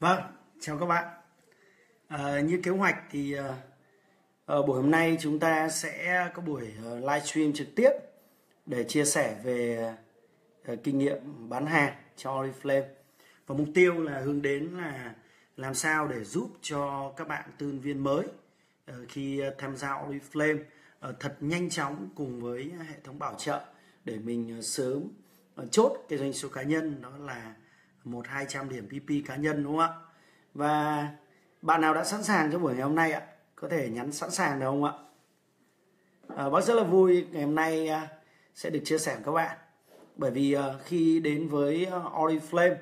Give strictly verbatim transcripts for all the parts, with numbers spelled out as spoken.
Vâng, chào các bạn. À, như kế hoạch thì uh, ở buổi hôm nay chúng ta sẽ có buổi uh, livestream trực tiếp để chia sẻ về uh, kinh nghiệm bán hàng cho Oriflame. Và mục tiêu là hướng đến là làm sao để giúp cho các bạn tư vấn viên mới uh, khi uh, tham gia Oriflame uh, thật nhanh chóng cùng với hệ thống bảo trợ để mình uh, sớm uh, chốt cái doanh số cá nhân, đó là một hai trăm điểm pê pê cá nhân, đúng không ạ? Và bạn nào đã sẵn sàng cho buổi ngày hôm nay ạ? Có thể nhắn sẵn sàng được không ạ? À, bác rất là vui ngày hôm nay uh, sẽ được chia sẻ với các bạn. Bởi vì uh, khi đến với uh, Oriflame,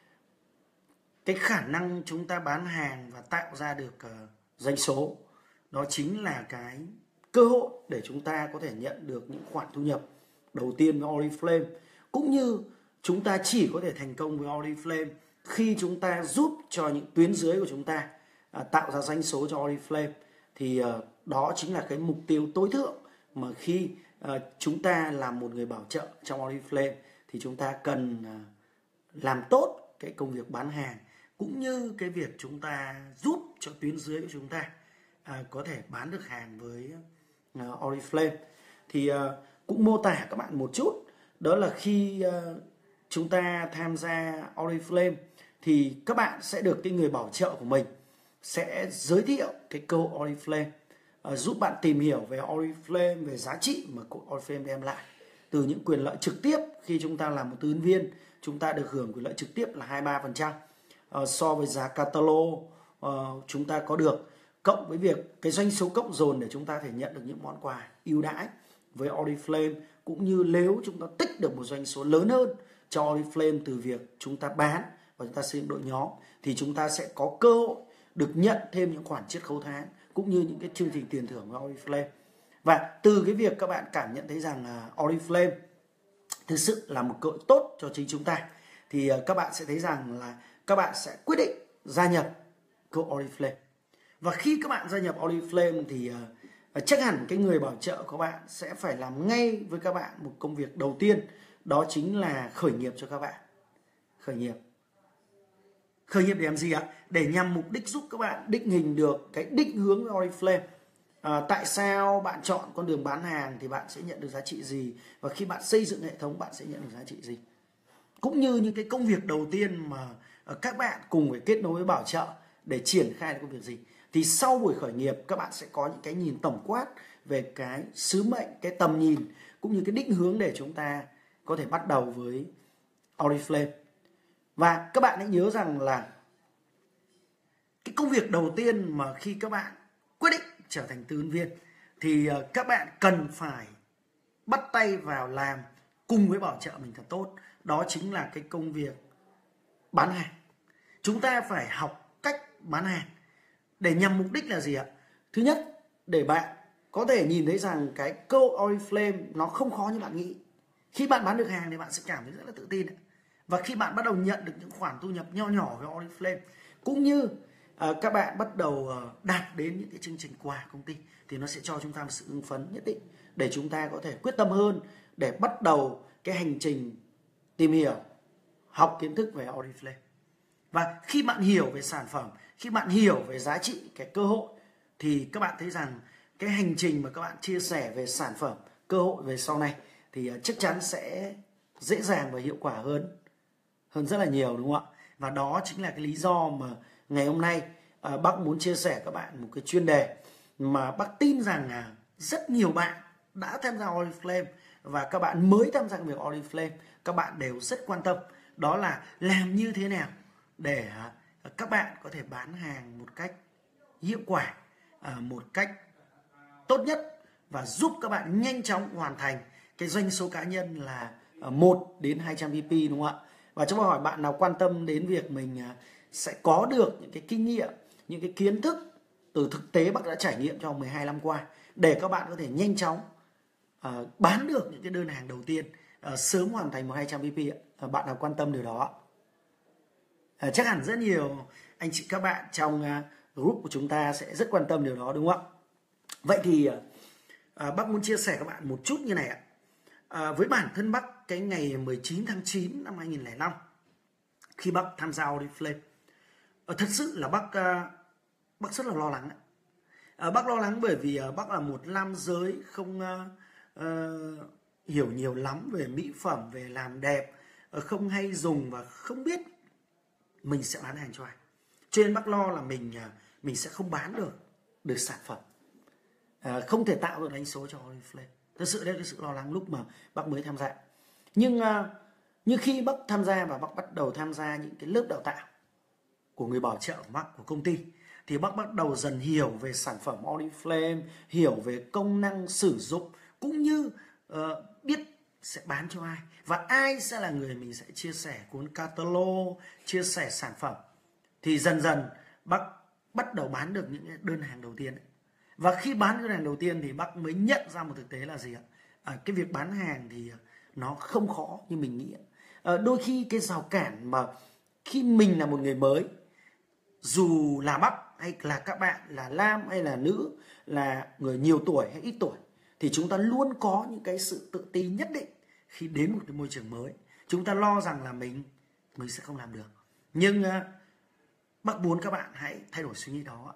cái khả năng chúng ta bán hàng và tạo ra được uh, doanh số, đó chính là cái cơ hội để chúng ta có thể nhận được những khoản thu nhập đầu tiên với Oriflame. Cũng như chúng ta chỉ có thể thành công với Oriflame khi chúng ta giúp cho những tuyến dưới của chúng ta à, tạo ra doanh số cho Oriflame. Thì à, đó chính là cái mục tiêu tối thượng mà khi à, chúng ta làm một người bảo trợ trong Oriflame thì chúng ta cần à, làm tốt cái công việc bán hàng, cũng như cái việc chúng ta giúp cho tuyến dưới của chúng ta à, có thể bán được hàng với à, Oriflame. Thì à, cũng mô tả các bạn một chút, đó là khi à, chúng ta tham gia Oriflame thì các bạn sẽ được cái người bảo trợ của mình sẽ giới thiệu cái cơ hội Oriflame, uh, giúp bạn tìm hiểu về Oriflame, về giá trị mà Oriflame đem lại, từ những quyền lợi trực tiếp khi chúng ta làm một tư vấn viên, chúng ta được hưởng quyền lợi trực tiếp là hai mươi ba phần trăm uh, so với giá catalog uh, chúng ta có được, cộng với việc cái doanh số cộng dồn để chúng ta thể nhận được những món quà ưu đãi với Oriflame, cũng như nếu chúng ta tích được một doanh số lớn hơn cho Oriflame từ việc chúng ta bán và chúng ta xây dựng đội nhóm, thì chúng ta sẽ có cơ hội được nhận thêm những khoản chiết khấu tháng cũng như những cái chương trình tiền thưởng với Oriflame. Và từ cái việc các bạn cảm nhận thấy rằng uh, Oriflame thực sự là một cơ hội tốt cho chính chúng ta, thì uh, các bạn sẽ thấy rằng là các bạn sẽ quyết định gia nhập cơ hội Oriflame. Và khi các bạn gia nhập Oriflame thì uh, chắc hẳn cái người bảo trợ của bạn sẽ phải làm ngay với các bạn một công việc đầu tiên, đó chính là khởi nghiệp cho các bạn. Khởi nghiệp. Khởi nghiệp để làm gì ạ? Để nhằm mục đích giúp các bạn định hình được cái định hướng với Oriflame. À, tại sao bạn chọn con đường bán hàng thì bạn sẽ nhận được giá trị gì? Và khi bạn xây dựng hệ thống bạn sẽ nhận được giá trị gì? Cũng như những cái công việc đầu tiên mà các bạn cùng phải kết nối với bảo trợ để triển khai công việc gì. Thì sau buổi khởi nghiệp các bạn sẽ có những cái nhìn tổng quát về cái sứ mệnh, cái tầm nhìn, cũng như cái định hướng để chúng ta có thể bắt đầu với Oriflame. Và các bạn hãy nhớ rằng là cái công việc đầu tiên mà khi các bạn quyết định trở thành tư vấn viên thì các bạn cần phải bắt tay vào làm cùng với bảo trợ mình thật tốt. Đó chính là cái công việc bán hàng. Chúng ta phải học cách bán hàng để nhằm mục đích là gì ạ? Thứ nhất, để bạn có thể nhìn thấy rằng cái câu Oriflame nó không khó như bạn nghĩ. Khi bạn bán được hàng thì bạn sẽ cảm thấy rất là tự tin. Và khi bạn bắt đầu nhận được những khoản thu nhập nho nhỏ với Oriflame, cũng như uh, các bạn bắt đầu uh, đạt đến những cái chương trình quà công ty, thì nó sẽ cho chúng ta một sự hưng phấn nhất định để chúng ta có thể quyết tâm hơn để bắt đầu cái hành trình tìm hiểu, học kiến thức về Oriflame. Và khi bạn hiểu về sản phẩm, khi bạn hiểu về giá trị, cái cơ hội, thì các bạn thấy rằng cái hành trình mà các bạn chia sẻ về sản phẩm, cơ hội về sau này thì uh, chắc chắn sẽ dễ dàng và hiệu quả hơn hơn rất là nhiều, đúng không ạ? Và đó chính là cái lý do mà ngày hôm nay à, bác muốn chia sẻ các bạn một cái chuyên đề mà bác tin rằng là rất nhiều bạn đã tham gia Oriflame và các bạn mới tham gia việc Oriflame, các bạn đều rất quan tâm, đó là làm như thế nào để à, các bạn có thể bán hàng một cách hiệu quả, à, một cách tốt nhất và giúp các bạn nhanh chóng hoàn thành cái doanh số cá nhân là một đến hai trăm pê pê, đúng không ạ? Và trong câu hỏi bạn nào quan tâm đến việc mình sẽ có được những cái kinh nghiệm, những cái kiến thức từ thực tế bác đã trải nghiệm trong mười hai năm qua, để các bạn có thể nhanh chóng uh, bán được những cái đơn hàng đầu tiên, uh, sớm hoàn thành một hai trăm pê pê. Uh, bạn nào quan tâm điều đó? Uh, chắc hẳn rất nhiều anh chị các bạn trong uh, group của chúng ta sẽ rất quan tâm điều đó, đúng không ạ? Vậy thì uh, uh, bác muốn chia sẻ các bạn một chút như này ạ. À, với bản thân bác, cái ngày mười chín tháng chín năm hai nghìn không trăm lẻ năm khi bác tham gia Oriflame, Ờ, thật sự là bác uh, bác rất là lo lắng. Uh, bác lo lắng bởi vì uh, bác là một nam giới không uh, uh, hiểu nhiều lắm về mỹ phẩm, về làm đẹp, uh, không hay dùng và không biết mình sẽ bán hàng cho ai. Cho nên bác lo là mình uh, mình sẽ không bán được được sản phẩm, uh, không thể tạo được đánh số cho Oriflame. Thật sự đây là sự lo lắng lúc mà bác mới tham gia. Nhưng uh, nhưng khi bác tham gia và bác bắt đầu tham gia những cái lớp đào tạo của người bảo trợ của bác, của công ty, thì bác bắt đầu dần hiểu về sản phẩm Oriflame, hiểu về công năng sử dụng, cũng như uh, biết sẽ bán cho ai và ai sẽ là người mình sẽ chia sẻ cuốn catalog, chia sẻ sản phẩm. Thì dần dần bác bắt đầu bán được những đơn hàng đầu tiên. Và khi bán đơn hàng đầu tiên thì bác mới nhận ra một thực tế là gì ạ? À, cái việc bán hàng thì nó không khó như mình nghĩ. À, đôi khi cái rào cản mà khi mình là một người mới, dù là bác hay là các bạn là nam hay là nữ, là người nhiều tuổi hay ít tuổi, thì chúng ta luôn có những cái sự tự ti nhất định khi đến một cái môi trường mới. Chúng ta lo rằng là mình mình sẽ không làm được. Nhưng uh, bác muốn các bạn hãy thay đổi suy nghĩ đó.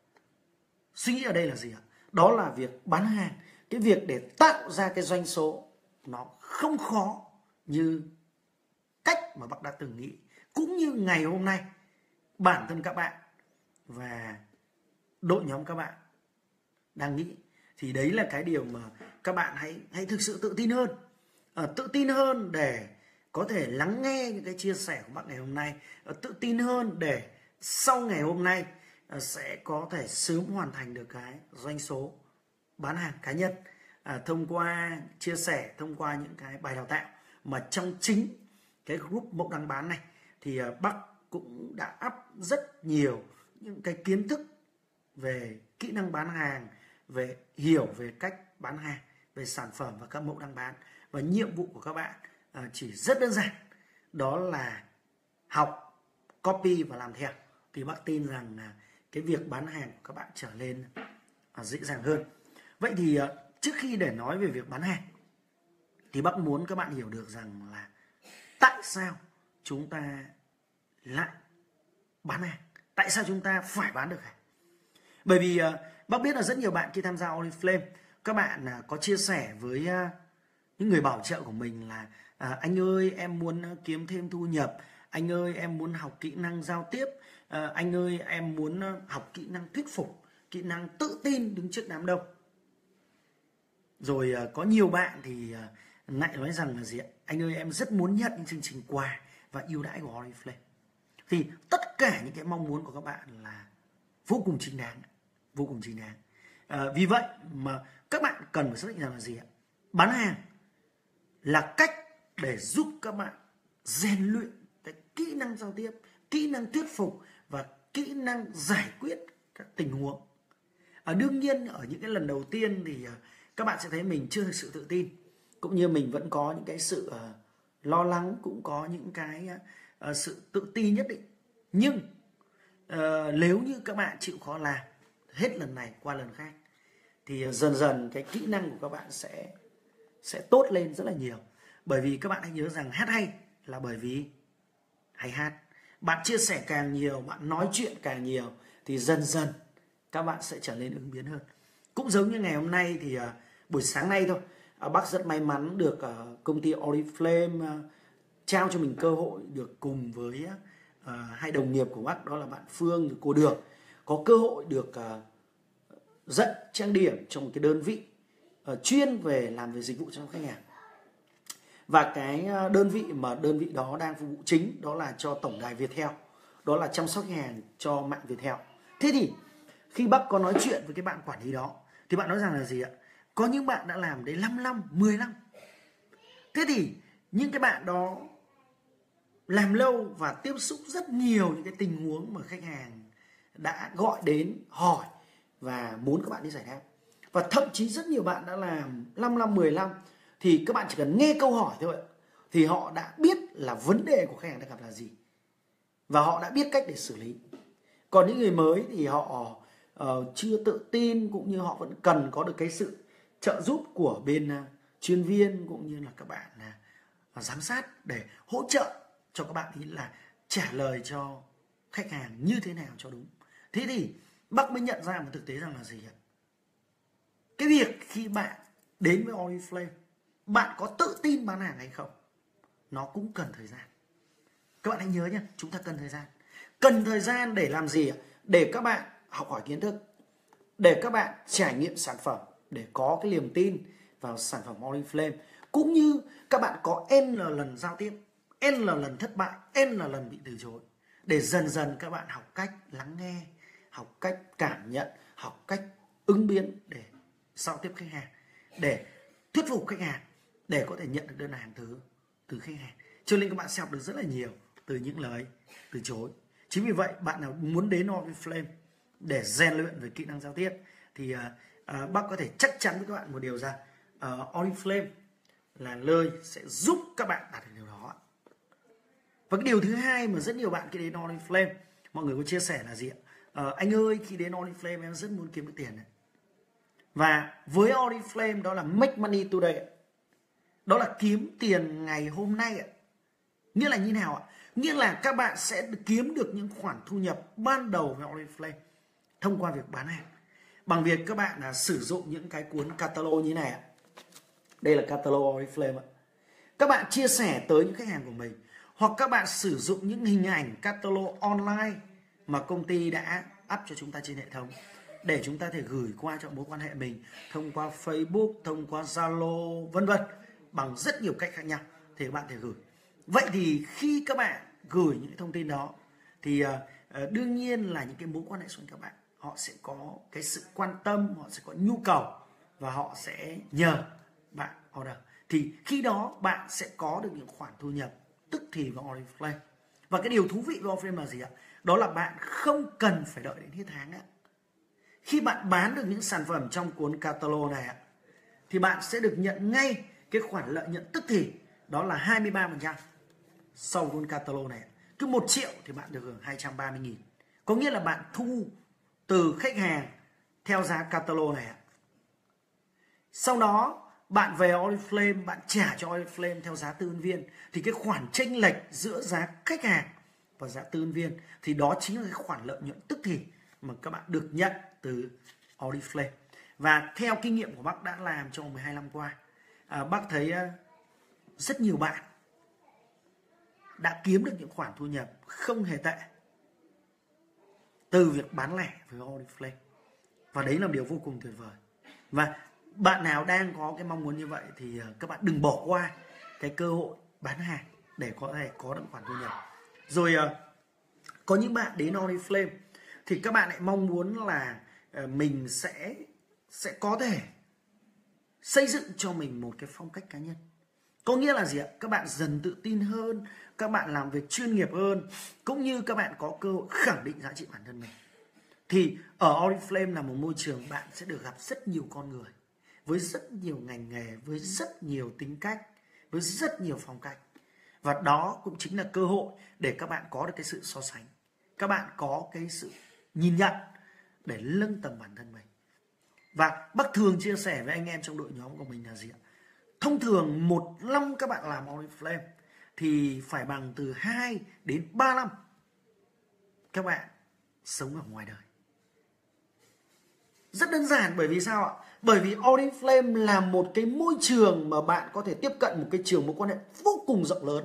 Suy nghĩ ở đây là gì ạ? Đó là việc bán hàng, cái việc để tạo ra cái doanh số nó không khó như cách mà bác đã từng nghĩ, cũng như ngày hôm nay bản thân các bạn và đội nhóm các bạn đang nghĩ. Thì đấy là cái điều mà các bạn hãy hãy thực sự tự tin hơn, à, tự tin hơn để có thể lắng nghe những cái chia sẻ của bác ngày hôm nay, à, tự tin hơn để sau ngày hôm nay à, sẽ có thể sớm hoàn thành được cái doanh số bán hàng cá nhân, à, thông qua chia sẻ, thông qua những cái bài đào tạo mà trong chính cái group Mẫu Đăng Bán này thì à, bác cũng đã áp rất nhiều những cái kiến thức về kỹ năng bán hàng, về hiểu về cách bán hàng, về sản phẩm và các mẫu đang bán. Và nhiệm vụ của các bạn à, chỉ rất đơn giản, đó là học, copy và làm theo. Thì bác tin rằng là cái việc bán hàng của các bạn trở lên à, dễ dàng hơn. Vậy thì à, trước khi để nói về việc bán hàng thì bác muốn các bạn hiểu được rằng là tại sao chúng ta lại bán hàng, tại sao chúng ta phải bán được hàng. Bởi vì uh, bác biết là rất nhiều bạn khi tham gia Oriflame, các bạn uh, có chia sẻ với uh, những người bảo trợ của mình là uh, anh ơi em muốn uh, kiếm thêm thu nhập, anh ơi em muốn học kỹ năng giao tiếp, uh, anh ơi em muốn uh, học kỹ năng thuyết phục, kỹ năng tự tin đứng trước đám đông. Rồi uh, có nhiều bạn thì uh, lại nói rằng là gì ạ? Anh ơi em rất muốn nhận những chương trình quà và ưu đãi của Oriflame. Thì tất cả những cái mong muốn của các bạn là vô cùng chính đáng, vô cùng chính đáng. À, vì vậy mà các bạn cần phải xác định rằng là gì ạ? Bán hàng là cách để giúp các bạn rèn luyện cái kỹ năng giao tiếp, kỹ năng thuyết phục và kỹ năng giải quyết các tình huống. À, đương nhiên ở những cái lần đầu tiên thì uh, các bạn sẽ thấy mình chưa thực sự tự tin, cũng như mình vẫn có những cái sự uh, lo lắng, cũng có những cái uh, sự tự ti nhất định. Nhưng uh, nếu như các bạn chịu khó làm hết lần này qua lần khác thì uh, dần dần cái kỹ năng của các bạn sẽ sẽ tốt lên rất là nhiều. Bởi vì các bạn hãy nhớ rằng hát hay là bởi vì hay hát. Bạn chia sẻ càng nhiều, bạn nói chuyện càng nhiều thì dần dần các bạn sẽ trở nên ứng biến hơn. Cũng giống như ngày hôm nay thì uh, buổi sáng nay thôi, uh, bác rất may mắn được uh, công ty Oriflame uh, trao cho mình cơ hội được cùng với uh, hai đồng nghiệp của bác, đó là bạn Phương và cô Được, có cơ hội được uh, dạy trang điểm trong một cái đơn vị uh, chuyên về làm về dịch vụ cho khách hàng. Và cái đơn vị mà đơn vị đó đang phục vụ chính đó là cho tổng đài Viettel, đó là chăm sóc khách hàng cho mạng Viettel. Thế thì khi bác có nói chuyện với cái bạn quản lý đó thì bạn nói rằng là gì ạ? Có những bạn đã làm đến năm năm, mười năm. Thế thì những cái bạn đó làm lâu và tiếp xúc rất nhiều những cái tình huống mà khách hàng đã gọi đến hỏi và muốn các bạn đi giải đáp. Và thậm chí rất nhiều bạn đã làm năm năm, mười năm thì các bạn chỉ cần nghe câu hỏi thôi thì họ đã biết là vấn đề của khách hàng đang gặp là gì và họ đã biết cách để xử lý. Còn những người mới thì họ uh, chưa tự tin, cũng như họ vẫn cần có được cái sự trợ giúp của bên uh, chuyên viên cũng như là các bạn uh, giám sát để hỗ trợ cho các bạn ý là trả lời cho khách hàng như thế nào cho đúng. Thế thì Bắc mới nhận ra một thực tế rằng là gì ạ? Cái việc khi bạn đến với Oriflame, bạn có tự tin bán hàng hay không, nó cũng cần thời gian. Các bạn hãy nhớ nhé, chúng ta cần thời gian. Cần thời gian để làm gì ạ? Để các bạn học hỏi kiến thức, để các bạn trải nghiệm sản phẩm, để có cái niềm tin vào sản phẩm Oriflame, cũng như các bạn có N lần giao tiếp, N lần thất bại, N lần bị từ chối, để dần dần các bạn học cách lắng nghe, học cách cảm nhận, học cách ứng biến để giao tiếp khách hàng, để thuyết phục khách hàng, để có thể nhận được đơn hàng từ từ khách hàng. Cho nên các bạn sẽ học được rất là nhiều từ những lời từ chối. Chính vì vậy, bạn nào muốn đến Oriflame để rèn luyện về kỹ năng giao tiếp thì uh, uh, bác có thể chắc chắn với các bạn một điều rằng uh, Oriflame là nơi sẽ giúp các bạn đạt được điều đó. Và cái điều thứ hai mà rất nhiều bạn khi đến Oriflame, mọi người có chia sẻ là gì ạ? Uh, anh ơi, khi đến Oriflame em rất muốn kiếm được tiền này. Và với Oriflame đó là make money today, đó là kiếm tiền ngày hôm nay ạ. Nghĩa là như nào ạ? Nghĩa là các bạn sẽ kiếm được những khoản thu nhập ban đầu với Oriflame thông qua việc bán hàng, bằng việc các bạn là sử dụng những cái cuốn catalog như này ạ. Đây là catalog Oriflame ạ. Các bạn chia sẻ tới những khách hàng của mình, hoặc các bạn sử dụng những hình ảnh catalog online mà công ty đã up cho chúng ta trên hệ thống, để chúng ta thể gửi qua cho mối quan hệ mình thông qua Facebook, thông qua Zalo, vân vân, bằng rất nhiều cách khác nhau thì các bạn thể gửi. Vậy thì khi các bạn gửi những thông tin đó thì uh, uh, đương nhiên là những cái mối quan hệ xung quanh các bạn, họ sẽ có cái sự quan tâm, họ sẽ có nhu cầu và họ sẽ nhờ bạn order. Thì khi đó bạn sẽ có được những khoản thu nhập tức thì vào Oriflame. Và cái điều thú vị với Oriflame là gì ạ? Đó là bạn không cần phải đợi đến hết tháng ạ. Khi bạn bán được những sản phẩm trong cuốn catalog này ạ, thì bạn sẽ được nhận ngay cái khoản lợi nhuận tức thì, đó là hai mươi ba phần trăm sau cuốn catalog này. Cứ một triệu thì bạn được hưởng hai trăm ba mươi nghìn. Có nghĩa là bạn thu từ khách hàng theo giá catalog này ạ. Sau đó bạn về Oriflame, bạn trả cho Oriflame theo giá tư vấn viên, thì cái khoản chênh lệch giữa giá khách hàng và giá tư vấn viên thì đó chính là cái khoản lợi nhuận tức thì mà các bạn được nhận từ Oriflame. Và theo kinh nghiệm của bác đã làm trong mười hai năm qua, à, bác thấy uh, rất nhiều bạn đã kiếm được những khoản thu nhập không hề tệ từ việc bán lẻ với Oriflame. Và đấy là điều vô cùng tuyệt vời. Và bạn nào đang có cái mong muốn như vậy thì các bạn đừng bỏ qua cái cơ hội bán hàng để có thể có được khoản thu nhập. Rồi có những bạn đến Oriflame thì các bạn lại mong muốn là mình sẽ sẽ có thể xây dựng cho mình một cái phong cách cá nhân. Có nghĩa là gì ạ? Các bạn dần tự tin hơn, các bạn làm việc chuyên nghiệp hơn, cũng như các bạn có cơ hội khẳng định giá trị bản thân mình. Thì ở Oriflame là một môi trường bạn sẽ được gặp rất nhiều con người, với rất nhiều ngành nghề, với rất nhiều tính cách, với rất nhiều phong cách. Và đó cũng chính là cơ hội để các bạn có được cái sự so sánh, các bạn có cái sự nhìn nhận để nâng tầm bản thân mình. Và bác thường chia sẻ với anh em trong đội nhóm của mình là gì ạ? Thông thường một năm các bạn làm Oriflame thì phải bằng từ hai đến ba năm các bạn sống ở ngoài đời. Rất đơn giản, bởi vì sao ạ? Bởi vì Oriflame là một cái môi trường mà bạn có thể tiếp cận một cái trường mối quan hệ vô cùng rộng lớn.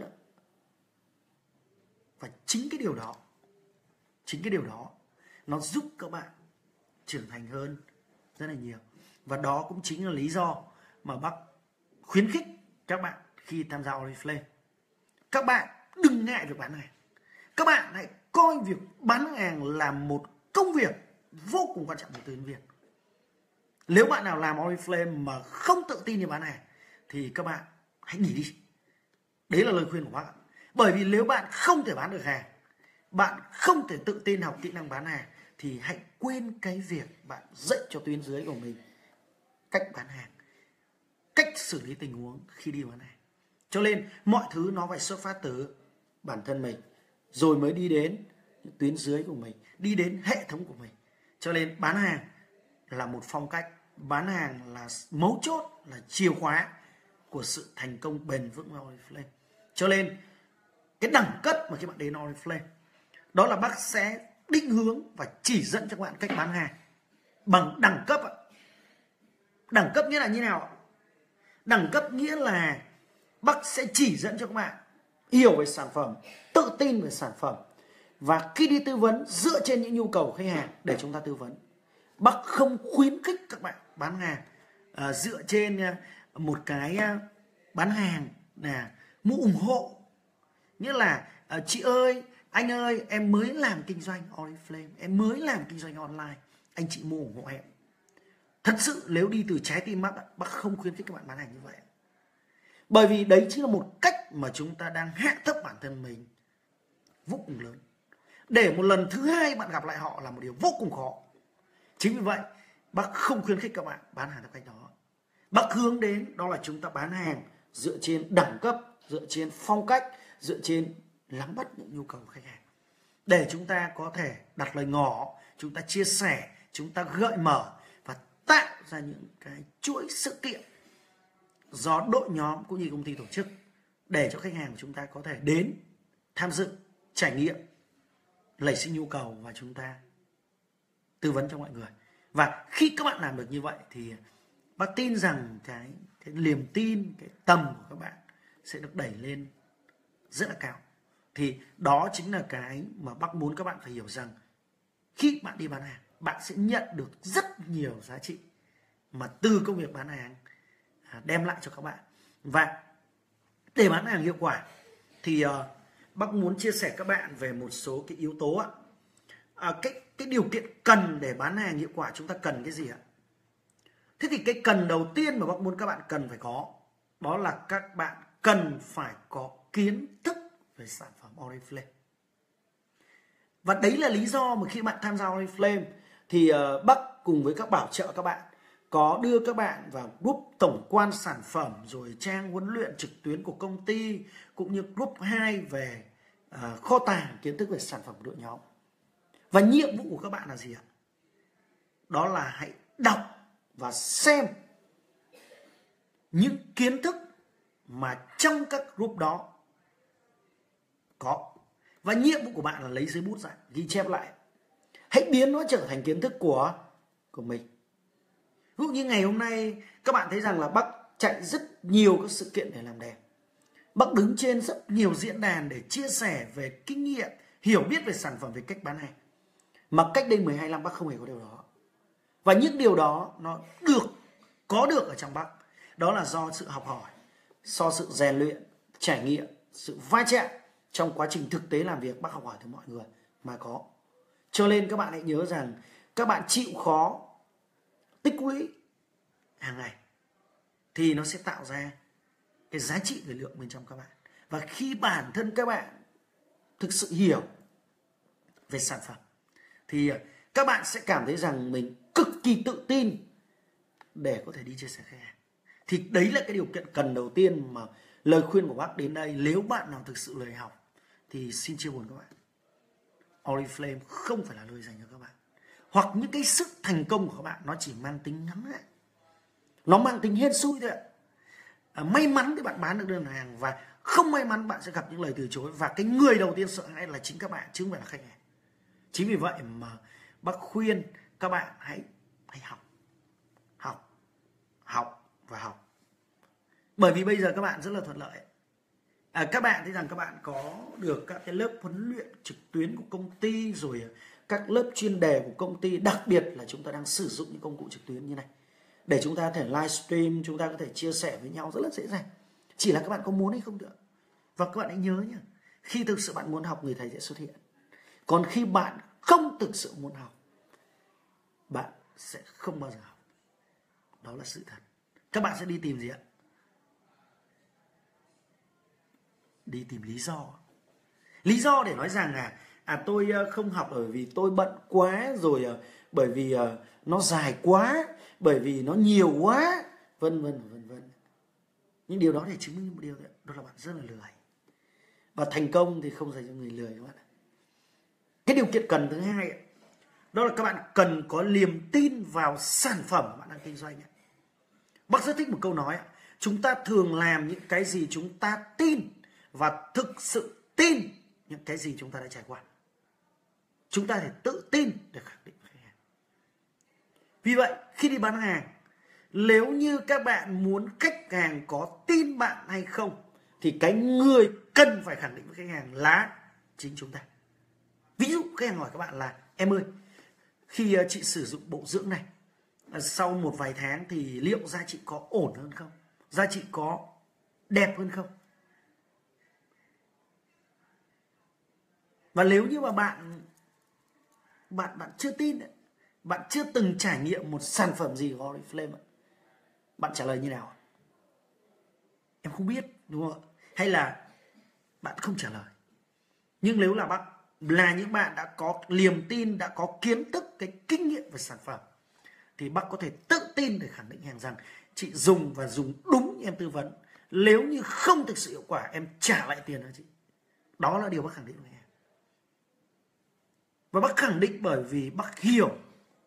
Và chính cái điều đó, chính cái điều đó nó giúp các bạn trưởng thành hơn rất là nhiều. Và đó cũng chính là lý do mà bác khuyến khích các bạn khi tham gia Oriflame. Các bạn đừng ngại việc bán hàng. Các bạn hãy coi việc bán hàng là một công việc vô cùng quan trọng của tư vấn viên. Nếu bạn nào làm Oriflame mà không tự tin đi bán hàng thì các bạn hãy nghỉ đi. Đấy là lời khuyên của bác. Bởi vì nếu bạn không thể bán được hàng, bạn không thể tự tin học kỹ năng bán hàng, thì hãy quên cái việc bạn dạy cho tuyến dưới của mình cách bán hàng, cách xử lý tình huống khi đi bán hàng. Cho nên mọi thứ nó phải xuất phát từ bản thân mình, rồi mới đi đến tuyến dưới của mình, đi đến hệ thống của mình. Cho nên bán hàng là một phong cách, bán hàng là mấu chốt, là chìa khóa của sự thành công bền vững của Oriflame. Cho nên cái đẳng cấp mà khi bạn đến Oriflame, đó là bác sẽ định hướng và chỉ dẫn cho các bạn cách bán hàng bằng đẳng cấp ạ. Đẳng cấp nghĩa là như nào ạ? Đẳng cấp nghĩa là bác sẽ chỉ dẫn cho các bạn hiểu về sản phẩm, tự tin về sản phẩm, và khi đi tư vấn dựa trên những nhu cầu của khách hàng để chúng ta tư vấn. Bác không khuyến khích các bạn bán hàng à, dựa trên à, một cái à, bán hàng là mua ủng hộ. Nghĩa là à, chị ơi, anh ơi, em mới làm kinh doanh Oriflame, em mới làm kinh doanh online, anh chị mua ủng hộ em. Thật sự nếu đi từ trái tim bác, bác không khuyến khích các bạn bán hàng như vậy. Bởi vì đấy chính là một cách mà chúng ta đang hạ thấp bản thân mình vô cùng lớn. Để một lần thứ hai bạn gặp lại họ là một điều vô cùng khó. Chính vì vậy, bác không khuyến khích các bạn bán hàng theo cách đó. Bác hướng đến đó là chúng ta bán hàng dựa trên đẳng cấp, dựa trên phong cách, dựa trên nắm bắt những nhu cầu của khách hàng. Để chúng ta có thể đặt lời ngỏ, chúng ta chia sẻ, chúng ta gợi mở và tạo ra những cái chuỗi sự kiện do đội nhóm cũng như công ty tổ chức để cho khách hàng của chúng ta có thể đến tham dự, trải nghiệm, nảy sinh nhu cầu và chúng ta tư vấn cho mọi người. Và khi các bạn làm được như vậy thì bác tin rằng cái, cái niềm tin, cái tầm của các bạn sẽ được đẩy lên rất là cao. Thì đó chính là cái mà bác muốn các bạn phải hiểu rằng khi bạn đi bán hàng, bạn sẽ nhận được rất nhiều giá trị mà từ công việc bán hàng đem lại cho các bạn. Và để bán hàng hiệu quả thì uh, bác muốn chia sẻ các bạn về một số cái yếu tố ạ. À, cái, cái điều kiện cần để bán hàng hiệu quả chúng ta cần cái gì ạ? Thế thì cái cần đầu tiên mà bác muốn các bạn cần phải có, đó là các bạn cần phải có kiến thức về sản phẩm Oriflame. Và đấy là lý do mà khi bạn tham gia Oriflame thì uh, bác cùng với các bảo trợ các bạn có đưa các bạn vào group tổng quan sản phẩm, rồi trang huấn luyện trực tuyến của công ty, cũng như group hai về uh, kho tàng kiến thức về sản phẩm của đội nhóm. Và nhiệm vụ của các bạn là gì ạ? Đó là hãy đọc và xem những kiến thức mà trong các group đó có. Và nhiệm vụ của bạn là lấy giấy bút ra, ghi chép lại. Hãy biến nó trở thành kiến thức của, của mình. Ví dụ như ngày hôm nay các bạn thấy rằng là bác chạy rất nhiều các sự kiện để làm đẹp. Bác đứng trên rất nhiều diễn đàn để chia sẻ về kinh nghiệm, hiểu biết về sản phẩm, về cách bán hàng. Mà cách đây mười hai năm bác không hề có điều đó. Và những điều đó nó được, có được ở trong bác. Đó là do sự học hỏi, do sự rèn luyện, trải nghiệm, sự va chạm trong quá trình thực tế làm việc bác học hỏi từ mọi người mà có. Cho nên các bạn hãy nhớ rằng các bạn chịu khó tích lũy hàng ngày thì nó sẽ tạo ra cái giá trị về lượng bên trong các bạn. Và khi bản thân các bạn thực sự hiểu về sản phẩm thì các bạn sẽ cảm thấy rằng mình cực kỳ tự tin để có thể đi chia sẻ khách hàng. Thì đấy là cái điều kiện cần đầu tiên mà lời khuyên của bác đến đây. Nếu bạn nào thực sự lười học thì xin chia buồn các bạn, Oriflame không phải là lời dành cho các bạn. Hoặc những cái sức thành công của các bạn nó chỉ mang tính ngắn hạn, nó mang tính hên xui thôi ạ. À, may mắn thì bạn bán được đơn hàng, và không may mắn bạn sẽ gặp những lời từ chối. Và cái người đầu tiên sợ hãi là chính các bạn, chứ không phải là khách hàng. Chính vì vậy mà bác khuyên các bạn hãy hãy học, học, học và học. Bởi vì bây giờ các bạn rất là thuận lợi. À, các bạn thấy rằng các bạn có được các cái lớp huấn luyện trực tuyến của công ty, rồi các lớp chuyên đề của công ty. Đặc biệt là chúng ta đang sử dụng những công cụ trực tuyến như này để chúng ta có thể livestream, chúng ta có thể chia sẻ với nhau rất là dễ dàng. Chỉ là các bạn có muốn hay không được. Và các bạn hãy nhớ nhé, khi thực sự bạn muốn học, người thầy sẽ xuất hiện. Còn khi bạn không thực sự muốn học, bạn sẽ không bao giờ học. Đó là sự thật. Các bạn sẽ đi tìm gì ạ? Đi tìm lý do. Lý do để nói rằng là à tôi không học bởi vì tôi bận quá, rồi bởi vì nó dài quá, bởi vì nó nhiều quá, vân vân vân vân. Nhưng điều đó để chứng minh một điều nữa, đó là bạn rất là lười. Và thành công thì không dành cho người lười các bạn. Cái điều kiện cần thứ hai đó là các bạn cần có niềm tin vào sản phẩm mà bạn đang kinh doanh. Bác rất thích một câu nói, chúng ta thường làm những cái gì chúng ta tin và thực sự tin những cái gì chúng ta đã trải qua. chúng ta phải tự tin để khẳng định với khách hàng. Vì vậy khi đi bán hàng, nếu như các bạn muốn khách hàng có tin bạn hay không, thì cái người cần phải khẳng định với khách hàng là chính chúng ta. Ví dụ khách hàng hỏi các bạn là: em ơi, khi chị sử dụng bộ dưỡng này, sau một vài tháng thì liệu da chị có ổn hơn không? Da chị có đẹp hơn không? Và nếu như mà bạn bạn bạn chưa tin, bạn chưa từng trải nghiệm một sản phẩm gì của Oriflame, bạn trả lời như nào? Em không biết, đúng không ạ? Hay là bạn không trả lời? Nhưng nếu là bạn là những bạn đã có niềm tin, đã có kiến thức, cái kinh nghiệm về sản phẩm, thì bác có thể tự tin để khẳng định hàng rằng chị dùng và dùng đúng như em tư vấn. Nếu như không thực sự hiệu quả, em trả lại tiền cho chị. Đó là điều bác khẳng định với em. Và bác khẳng định bởi vì bác hiểu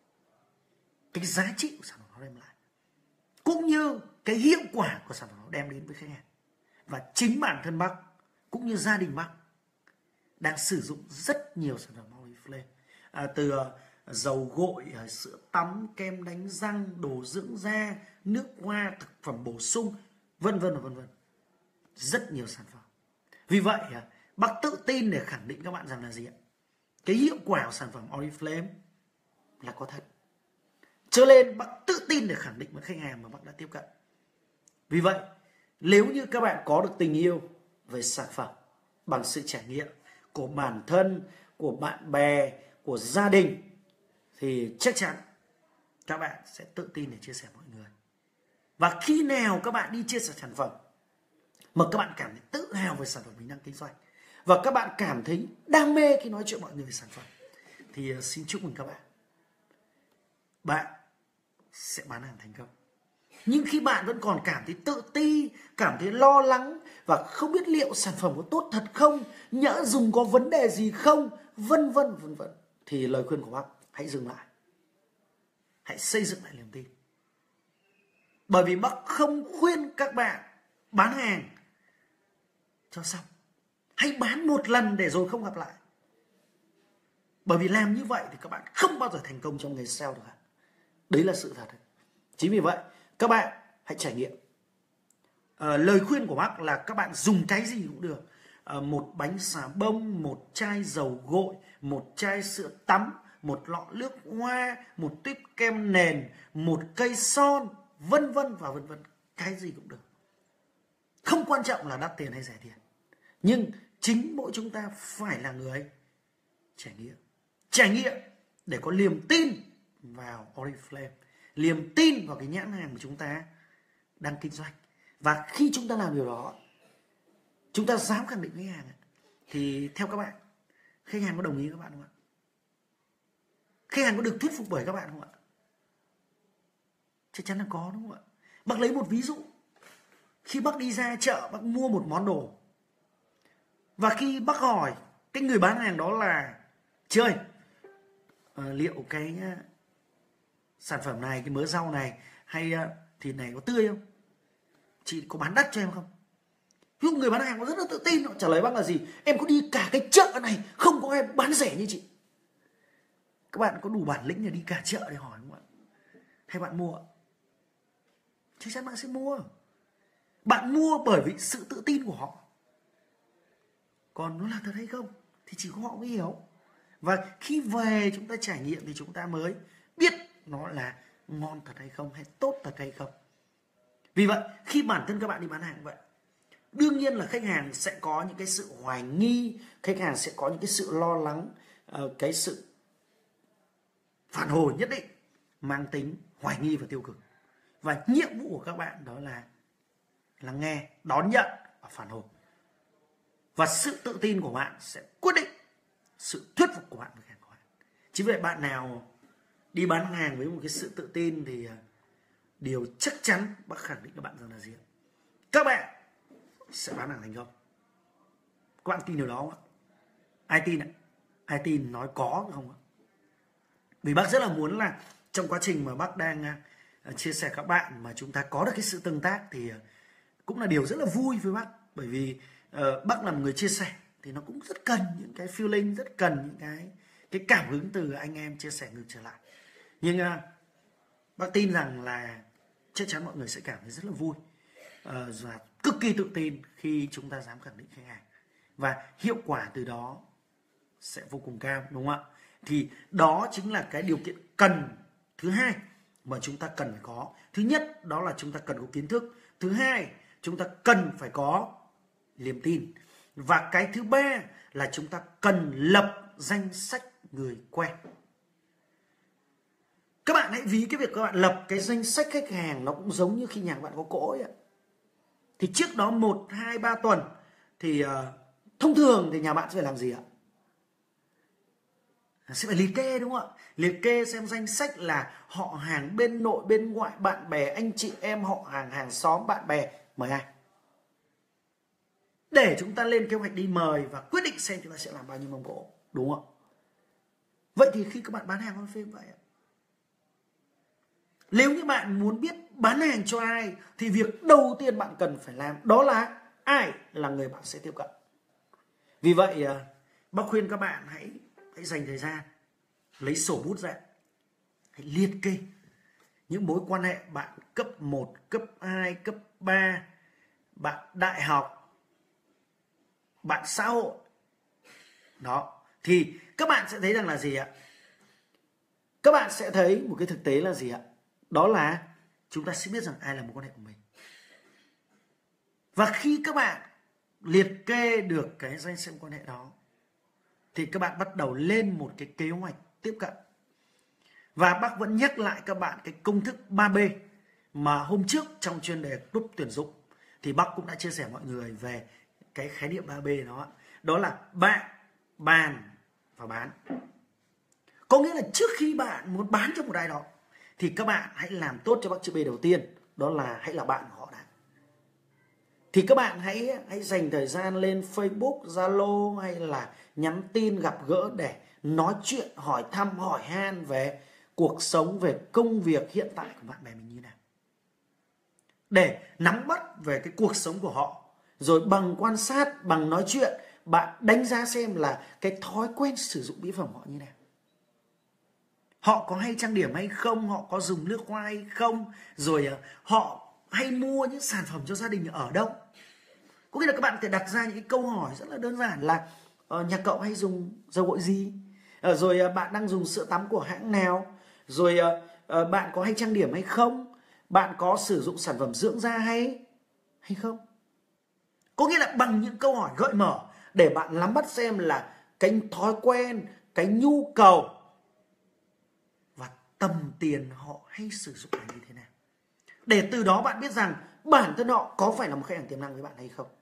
cái giá trị của sản phẩm nó đem lại, cũng như cái hiệu quả của sản phẩm nó đem đến với khách hàng. Và chính bản thân bác cũng như gia đình bác đang sử dụng rất nhiều sản phẩm Oriflame, à, từ dầu gội, sữa tắm, kem đánh răng, đồ dưỡng da, nước hoa, thực phẩm bổ sung, vân vân và vân vân. Rất nhiều sản phẩm. Vì vậy bác tự tin để khẳng định các bạn rằng là gì ạ? Cái hiệu quả của sản phẩm Oriflame là có thật. Cho nên bác tự tin để khẳng định với khách hàng mà bác đã tiếp cận. Vì vậy, nếu như các bạn có được tình yêu về sản phẩm bằng sự trải nghiệm của bản thân, của bạn bè, của gia đình, thì chắc chắn các bạn sẽ tự tin để chia sẻ mọi người. Và khi nào các bạn đi chia sẻ sản phẩm mà các bạn cảm thấy tự hào về sản phẩm mình đang kinh doanh, và các bạn cảm thấy đam mê khi nói chuyện mọi người về sản phẩm, thì xin chúc mừng các bạn. Bạn sẽ bán hàng thành công. Nhưng khi bạn vẫn còn cảm thấy tự ti, cảm thấy lo lắng và không biết liệu sản phẩm có tốt thật không, nhỡ dùng có vấn đề gì không, vân vân vân vân, thì lời khuyên của bác hãy dừng lại. Hãy xây dựng lại niềm tin. Bởi vì bác không khuyên các bạn bán hàng cho xong. Hãy bán một lần để rồi không gặp lại. Bởi vì làm như vậy thì các bạn không bao giờ thành công trong nghề sale được. Đấy là sự thật. Chính vì vậy các bạn hãy trải nghiệm. À, lời khuyên của bác là các bạn dùng cái gì cũng được. À, một bánh xà bông, một chai dầu gội, một chai sữa tắm, một lọ nước hoa, một tuyếp kem nền, một cây son, vân vân và vân vân. Cái gì cũng được. Không quan trọng là đắt tiền hay rẻ tiền. Nhưng chính mỗi chúng ta phải là người trải nghiệm. Trải nghiệm để có niềm tin vào Oriflame, niềm tin vào cái nhãn hàng mà chúng ta đang kinh doanh. Và khi chúng ta làm điều đó, chúng ta dám khẳng định với khách hàng, thì theo các bạn, khách hàng có đồng ý với các bạn không ạ? Khách hàng có được thuyết phục bởi các bạn không ạ? Chắc chắn là có, đúng không ạ? Bác lấy một ví dụ. Khi bác đi ra chợ, bác mua một món đồ, và khi bác hỏi cái người bán hàng đó là: chị ơi, à, liệu cái uh, sản phẩm này, cái mớ rau này hay uh, thịt này có tươi không? Chị có bán đắt cho em không? Ví dụ người bán hàng có rất là tự tin, họ trả lời bác là gì? Em có đi cả cái chợ này, không có ai bán rẻ như chị. Các bạn có đủ bản lĩnh để đi cả chợ để hỏi không ạ? Hay bạn mua? Chắc chắn bạn sẽ mua. Bạn mua bởi vì sự tự tin của họ. Còn nó là thật hay không thì chỉ có họ mới hiểu. Và khi về chúng ta trải nghiệm thì chúng ta mới biết nó là ngon thật hay không, hay tốt thật hay không. Vì vậy khi bản thân các bạn đi bán hàng vậy, đương nhiên là khách hàng sẽ có những cái sự hoài nghi, khách hàng sẽ có những cái sự lo lắng, cái sự phản hồi nhất định mang tính hoài nghi và tiêu cực. Và nhiệm vụ của các bạn đó là lắng nghe, đón nhận và phản hồi. Và sự tự tin của bạn sẽ quyết định sự thuyết phục của bạn với khách hàng của bạn. Chính vì vậy bạn nào đi bán hàng với một cái sự tự tin thì điều chắc chắn bác khẳng định các bạn rằng là gì? Các bạn sẽ bán hàng thành công. Các bạn tin điều đó không ạ? Ai tin ạ? Ai tin nói có không ạ? Vì bác rất là muốn là trong quá trình mà bác đang uh, chia sẻ các bạn mà chúng ta có được cái sự tương tác thì uh, cũng là điều rất là vui với bác. Bởi vì uh, bác là một người chia sẻ thì nó cũng rất cần những cái feeling, rất cần những cái cái cảm hứng từ anh em chia sẻ ngược trở lại. Nhưng uh, bác tin rằng là chắc chắn mọi người sẽ cảm thấy rất là vui uh, và cực kỳ tự tin khi chúng ta dám khẳng định khách hàng, và hiệu quả từ đó sẽ vô cùng cao, đúng không ạ? Thì đó chính là cái điều kiện cần thứ hai mà chúng ta cần phải có. Thứ nhất đó là chúng ta cần có kiến thức. Thứ hai, chúng ta cần phải có niềm tin. Và cái thứ ba là chúng ta cần lập danh sách người quen. Các bạn hãy ví cái việc các bạn lập cái danh sách khách hàng nó cũng giống như khi nhà bạn có cỗ ấy ạ. Thì trước đó một, hai, ba tuần thì uh, thông thường thì nhà bạn sẽ phải làm gì ạ? Sẽ phải liệt kê, đúng không ạ? Liệt kê xem danh sách là họ hàng bên nội, bên ngoại, bạn bè, anh chị em, họ hàng, hàng xóm, bạn bè, mời ai. Để chúng ta lên kế hoạch đi mời và quyết định xem chúng ta sẽ làm bao nhiêu mâm cỗ, đúng không? Vậy thì khi các bạn bán hàng on phim vậy ạ, nếu như bạn muốn biết bán hàng cho ai thì việc đầu tiên bạn cần phải làm đó là ai là người bạn sẽ tiếp cận. Vì vậy bác khuyên các bạn hãy hãy dành thời gian, lấy sổ bút ra, hãy liệt kê những mối quan hệ bạn cấp một, cấp hai, cấp ba, bạn đại học, bạn xã hội. Đó, thì các bạn sẽ thấy rằng là gì ạ? Các bạn sẽ thấy một cái thực tế là gì ạ? Đó là chúng ta sẽ biết rằng ai là mối quan hệ của mình. Và khi các bạn liệt kê được cái danh sách quan hệ đó thì các bạn bắt đầu lên một cái kế hoạch tiếp cận. Và bác vẫn nhắc lại các bạn cái công thức ba B mà hôm trước trong chuyên đề group tuyển dụng thì bác cũng đã chia sẻ mọi người về cái khái niệm ba B đó. Đó là bạn, bàn và bán. Có nghĩa là trước khi bạn muốn bán cho một ai đó thì các bạn hãy làm tốt cho bác chữ B đầu tiên, đó là hãy là bạn của họ đã. Thì các bạn hãy hãy dành thời gian lên Facebook, Zalo hay là nhắn tin gặp gỡ để nói chuyện, hỏi thăm, hỏi han về cuộc sống, về công việc hiện tại của bạn bè mình như nào. Để nắm bắt về cái cuộc sống của họ. Rồi bằng quan sát, bằng nói chuyện, bạn đánh giá xem là cái thói quen sử dụng mỹ phẩm họ như nào. Họ có hay trang điểm hay không, họ có dùng nước hoa hay không, rồi họ hay mua những sản phẩm cho gia đình ở đâu. Có nghĩa là các bạn có thể đặt ra những cái câu hỏi rất là đơn giản là uh, nhà cậu hay dùng dầu gội gì, uh, rồi uh, bạn đang dùng sữa tắm của hãng nào, rồi uh, uh, bạn có hay trang điểm hay không, bạn có sử dụng sản phẩm dưỡng da hay hay không. Có nghĩa là bằng những câu hỏi gợi mở để bạn nắm bắt xem là cái thói quen, cái nhu cầu và tầm tiền họ hay sử dụng là như thế nào. Để từ đó bạn biết rằng bản thân họ có phải là một khách hàng tiềm năng với bạn hay không.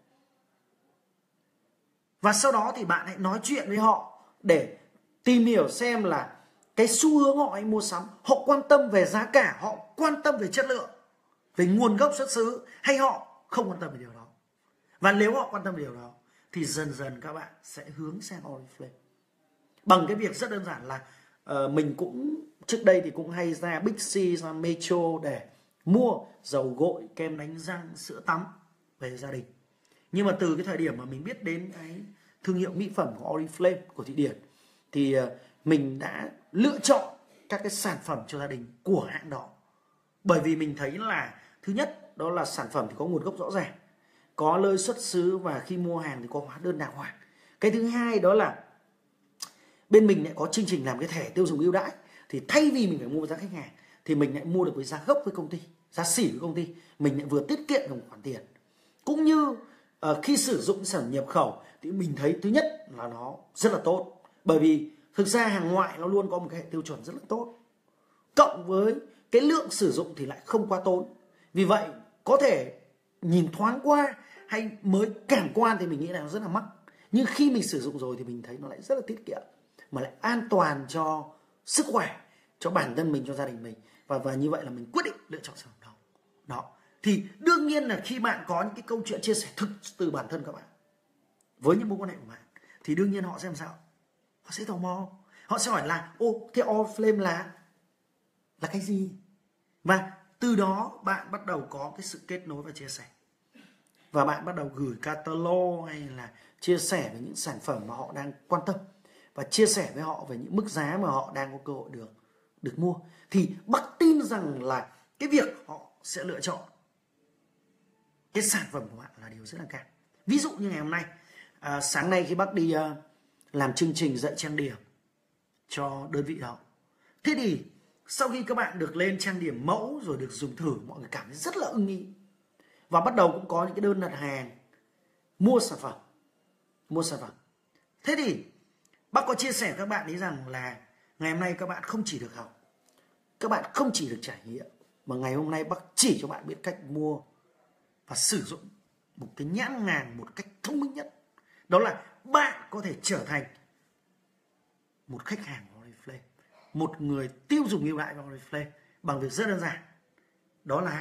Và sau đó thì bạn hãy nói chuyện với họ để tìm hiểu xem là cái xu hướng họ hay mua sắm, họ quan tâm về giá cả, họ quan tâm về chất lượng, về nguồn gốc xuất xứ, hay họ không quan tâm về điều đó. Và nếu họ quan tâm về điều đó thì dần dần các bạn sẽ hướng sang Oriflame. Bằng cái việc rất đơn giản là uh, mình cũng trước đây thì cũng hay ra Big C, ra Metro để mua dầu gội, kem đánh răng, sữa tắm về gia đình. Nhưng mà từ cái thời điểm mà mình biết đến cái thương hiệu mỹ phẩm của Oriflame của Thụy Điển thì uh, mình đã lựa chọn các cái sản phẩm cho gia đình của hãng đó. Bởi vì mình thấy là thứ nhất đó là sản phẩm thì có nguồn gốc rõ ràng, có nơi xuất xứ và khi mua hàng thì có hóa đơn đàng hoàng. Cái thứ hai đó là bên mình lại có chương trình làm cái thẻ tiêu dùng ưu đãi, thì thay vì mình phải mua với giá khách hàng thì mình lại mua được với giá gốc với công ty, giá xỉ với công ty, mình lại vừa tiết kiệm được một khoản tiền. Cũng như uh, khi sử dụng sản phẩm nhập khẩu thì mình thấy thứ nhất là nó rất là tốt, bởi vì thực ra hàng ngoại nó luôn có một cái hệ tiêu chuẩn rất là tốt, cộng với cái lượng sử dụng thì lại không quá tốn. Vì vậy có thể nhìn thoáng qua hay mới cảm quan thì mình nghĩ là nó rất là mắc, nhưng khi mình sử dụng rồi thì mình thấy nó lại rất là tiết kiệm, mà lại an toàn cho sức khỏe, cho bản thân mình, cho gia đình mình. Và, và như vậy là mình quyết định lựa chọn sản phẩm đó. Đó. Thì đương nhiên là khi bạn có những cái câu chuyện chia sẻ thực từ bản thân các bạn với những mối quan hệ của bạn thì đương nhiên họ sẽ làm sao? Họ sẽ tò mò. Họ sẽ hỏi là ô, thế Oriflame là là cái gì? Và từ đó bạn bắt đầu có cái sự kết nối và chia sẻ. Và bạn bắt đầu gửi catalog hay là chia sẻ về những sản phẩm mà họ đang quan tâm. và chia sẻ với họ về những mức giá mà họ đang có cơ hội được được mua, thì bác tin rằng là cái việc họ sẽ lựa chọn cái sản phẩm của bạn là điều rất là cao. Ví dụ như ngày hôm nay, à, sáng nay khi bác đi à, làm chương trình dạy trang điểm cho đơn vị đó, thế thì sau khi các bạn được lên trang điểm mẫu rồi được dùng thử, mọi người cảm thấy rất là ưng ý và bắt đầu cũng có những cái đơn đặt hàng mua sản phẩm mua sản phẩm. Thế thì bác có chia sẻ với các bạn ấy rằng là ngày hôm nay các bạn không chỉ được học, các bạn không chỉ được trải nghiệm, mà ngày hôm nay bác chỉ cho bạn biết cách mua và sử dụng một cái nhãn hàng một cách thông minh nhất. Đó là bạn có thể trở thành một khách hàng của Oriflame, một người tiêu dùng ưu đãi của Oriflame bằng việc rất đơn giản. Đó là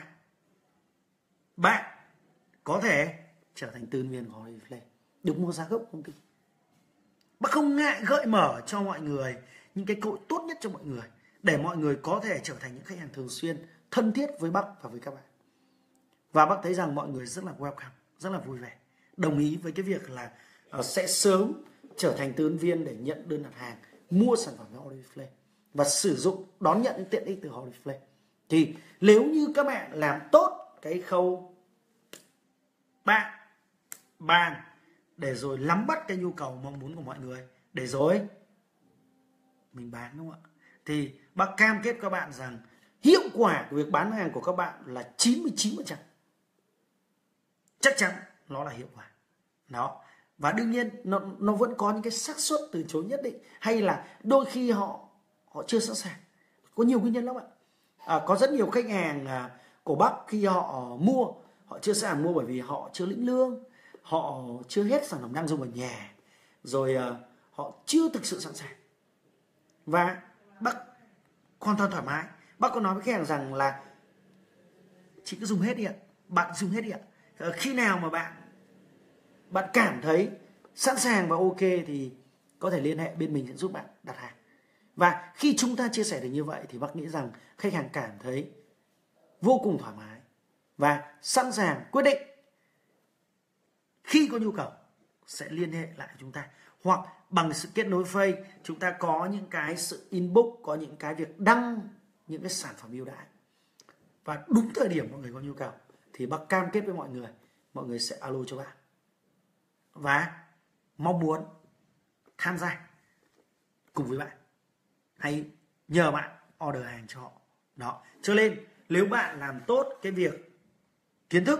bạn có thể trở thành tư vấn viên của Oriflame, được mua giá gốc công ty. Bác không ngại gợi mở cho mọi người những cái cơ hội tốt nhất cho mọi người, để mọi người có thể trở thành những khách hàng thường xuyên, thân thiết với bác và với các bạn. Và bác thấy rằng mọi người rất là welcome, rất là vui vẻ, đồng ý với cái việc là uh, sẽ sớm trở thành tư vấn viên để nhận đơn đặt hàng, mua sản phẩm của Oriflame và sử dụng, đón nhận những tiện ích từ Oriflame. Thì nếu như các bạn làm tốt cái khâu bạn, bàn, để rồi nắm bắt cái nhu cầu mong muốn của mọi người, để rồi mình bán, đúng không ạ? Thì bác cam kết các bạn rằng hiệu quả của việc bán hàng của các bạn là chín mươi chín phần trăm. Chắc chắn nó là hiệu quả. Đó. Và đương nhiên nó, nó vẫn có những cái xác suất từ chối nhất định, hay là đôi khi họ họ chưa sẵn sàng. Có nhiều nguyên nhân lắm ạ. À, có rất nhiều khách hàng à, của bác khi họ mua, họ chưa sẵn sàng mua bởi vì họ chưa lĩnh lương, họ chưa hết sản phẩm đang dùng ở nhà, rồi à, họ chưa thực sự sẵn sàng. Và bác hoàn toàn thoải mái. Bác có nói với khách hàng rằng là chị cứ dùng hết đi ạ, bạn dùng hết đi ạ. Khi nào mà bạn bạn cảm thấy sẵn sàng và ok thì có thể liên hệ, bên mình sẽ giúp bạn đặt hàng. Và khi chúng ta chia sẻ được như vậy thì bác nghĩ rằng khách hàng cảm thấy vô cùng thoải mái và sẵn sàng quyết định khi có nhu cầu sẽ liên hệ lại chúng ta, hoặc bằng sự kết nối Face chúng ta có những cái sự inbox, có những cái việc đăng những cái sản phẩm ưu đãi, và đúng thời điểm mọi người có nhu cầu thì bác cam kết với mọi người, mọi người sẽ alo cho bạn và mong muốn tham gia cùng với bạn, hay nhờ bạn order hàng cho họ. Đó. Cho nên nếu bạn làm tốt cái việc kiến thức,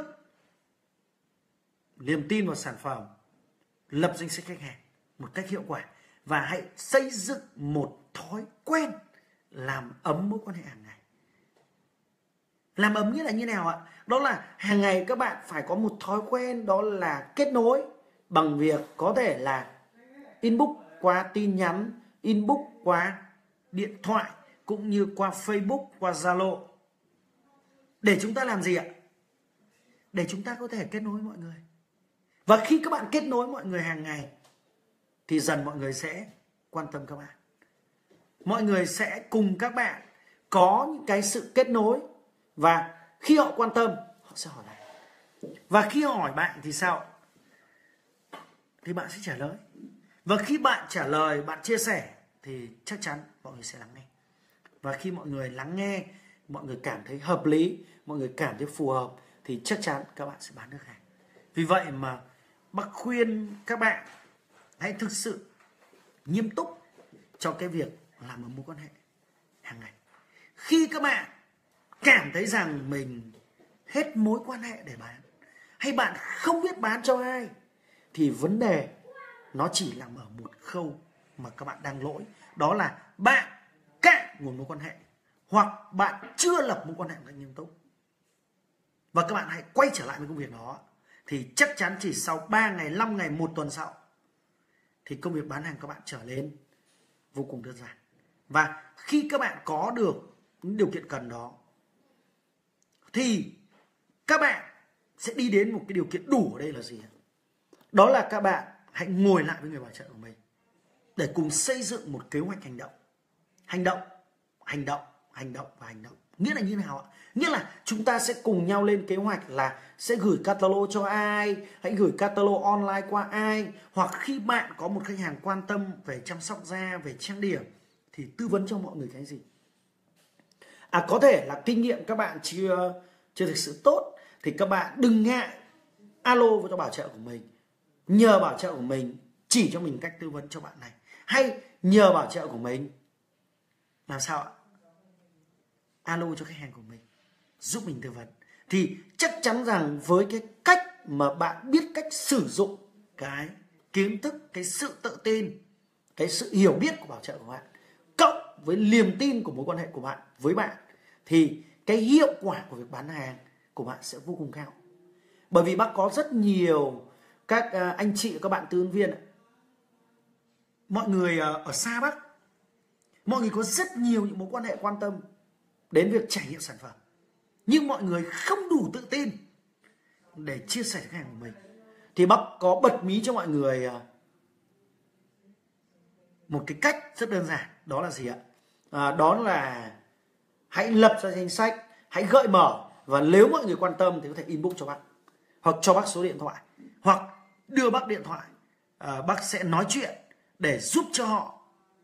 niềm tin vào sản phẩm, lập danh sách khách hàng một cách hiệu quả, và hãy xây dựng một thói quen làm ấm mối quan hệ hàng ngày. Làm ấm nghĩa là như nào ạ? Đó là hàng ngày các bạn phải có một thói quen, đó là kết nối bằng việc có thể là inbox qua tin nhắn, inbox qua điện thoại, cũng như qua Facebook, qua Zalo. Để chúng ta làm gì ạ? Để chúng ta có thể kết nối với mọi người. Và khi các bạn kết nối mọi người hàng ngày thì dần mọi người sẽ quan tâm các bạn. Mọi người sẽ cùng các bạn có những cái sự kết nối, và khi họ quan tâm họ sẽ hỏi lại. Và khi họ hỏi bạn thì sao? Thì bạn sẽ trả lời. Và khi bạn trả lời, bạn chia sẻ thì chắc chắn mọi người sẽ lắng nghe. Và khi mọi người lắng nghe, mọi người cảm thấy hợp lý, mọi người cảm thấy phù hợp thì chắc chắn các bạn sẽ bán được hàng. Vì vậy mà bác khuyên các bạn hãy thực sự nghiêm túc trong cái việc làm một mối quan hệ hàng ngày. Khi các bạn cảm thấy rằng mình hết mối quan hệ để bán, hay bạn không biết bán cho ai, thì vấn đề nó chỉ nằm ở một khâu mà các bạn đang lỗi. Đó là bạn cạn nguồn mối quan hệ, hoặc bạn chưa lập mối quan hệ một cách nghiêm túc. Và các bạn hãy quay trở lại với công việc đó, thì chắc chắn chỉ sau ba ngày, năm ngày, một tuần sau thì công việc bán hàng các bạn trở lên vô cùng đơn giản. Và khi các bạn có được những điều kiện cần đó thì các bạn sẽ đi đến một cái điều kiện đủ. Ở đây là gì? Đó là các bạn hãy ngồi lại với người bảo trợ của mình để cùng xây dựng một kế hoạch hành động. Hành động, hành động, hành động và hành động. Nghĩa là như thế nào ạ? Nghĩa là chúng ta sẽ cùng nhau lên kế hoạch là sẽ gửi catalog cho ai, hãy gửi catalog online qua ai, hoặc khi bạn có một khách hàng quan tâm về chăm sóc da, về trang điểm thì tư vấn cho mọi người cái gì. À, có thể là kinh nghiệm các bạn chưa chưa thực sự tốt thì các bạn đừng ngại alo cho bảo trợ của mình, nhờ bảo trợ của mình chỉ cho mình cách tư vấn cho bạn này, hay nhờ bảo trợ của mình làm sao ạ? Alo cho khách hàng của mình giúp mình tư vấn. Thì chắc chắn rằng với cái cách mà bạn biết cách sử dụng cái kiến thức, cái sự tự tin, cái sự hiểu biết của bảo trợ của bạn, cộng với niềm tin của mối quan hệ của bạn với bạn, thì cái hiệu quả của việc bán hàng của bạn sẽ vô cùng cao. Bởi vì bác có rất nhiều các anh chị, các bạn tư vấn viên, mọi người ở xa Bắc, mọi người có rất nhiều những mối quan hệ quan tâm đến việc trải nghiệm sản phẩm, nhưng mọi người không đủ tự tin để chia sẻ với khách hàng của mình. Thì bác có bật mí cho mọi người một cái cách rất đơn giản, đó là gì ạ? À, đó là hãy lập ra danh sách, hãy gợi mở, và nếu mọi người quan tâm thì có thể inbox cho bác, hoặc cho bác số điện thoại, hoặc đưa bác điện thoại. À, bác sẽ nói chuyện để giúp cho họ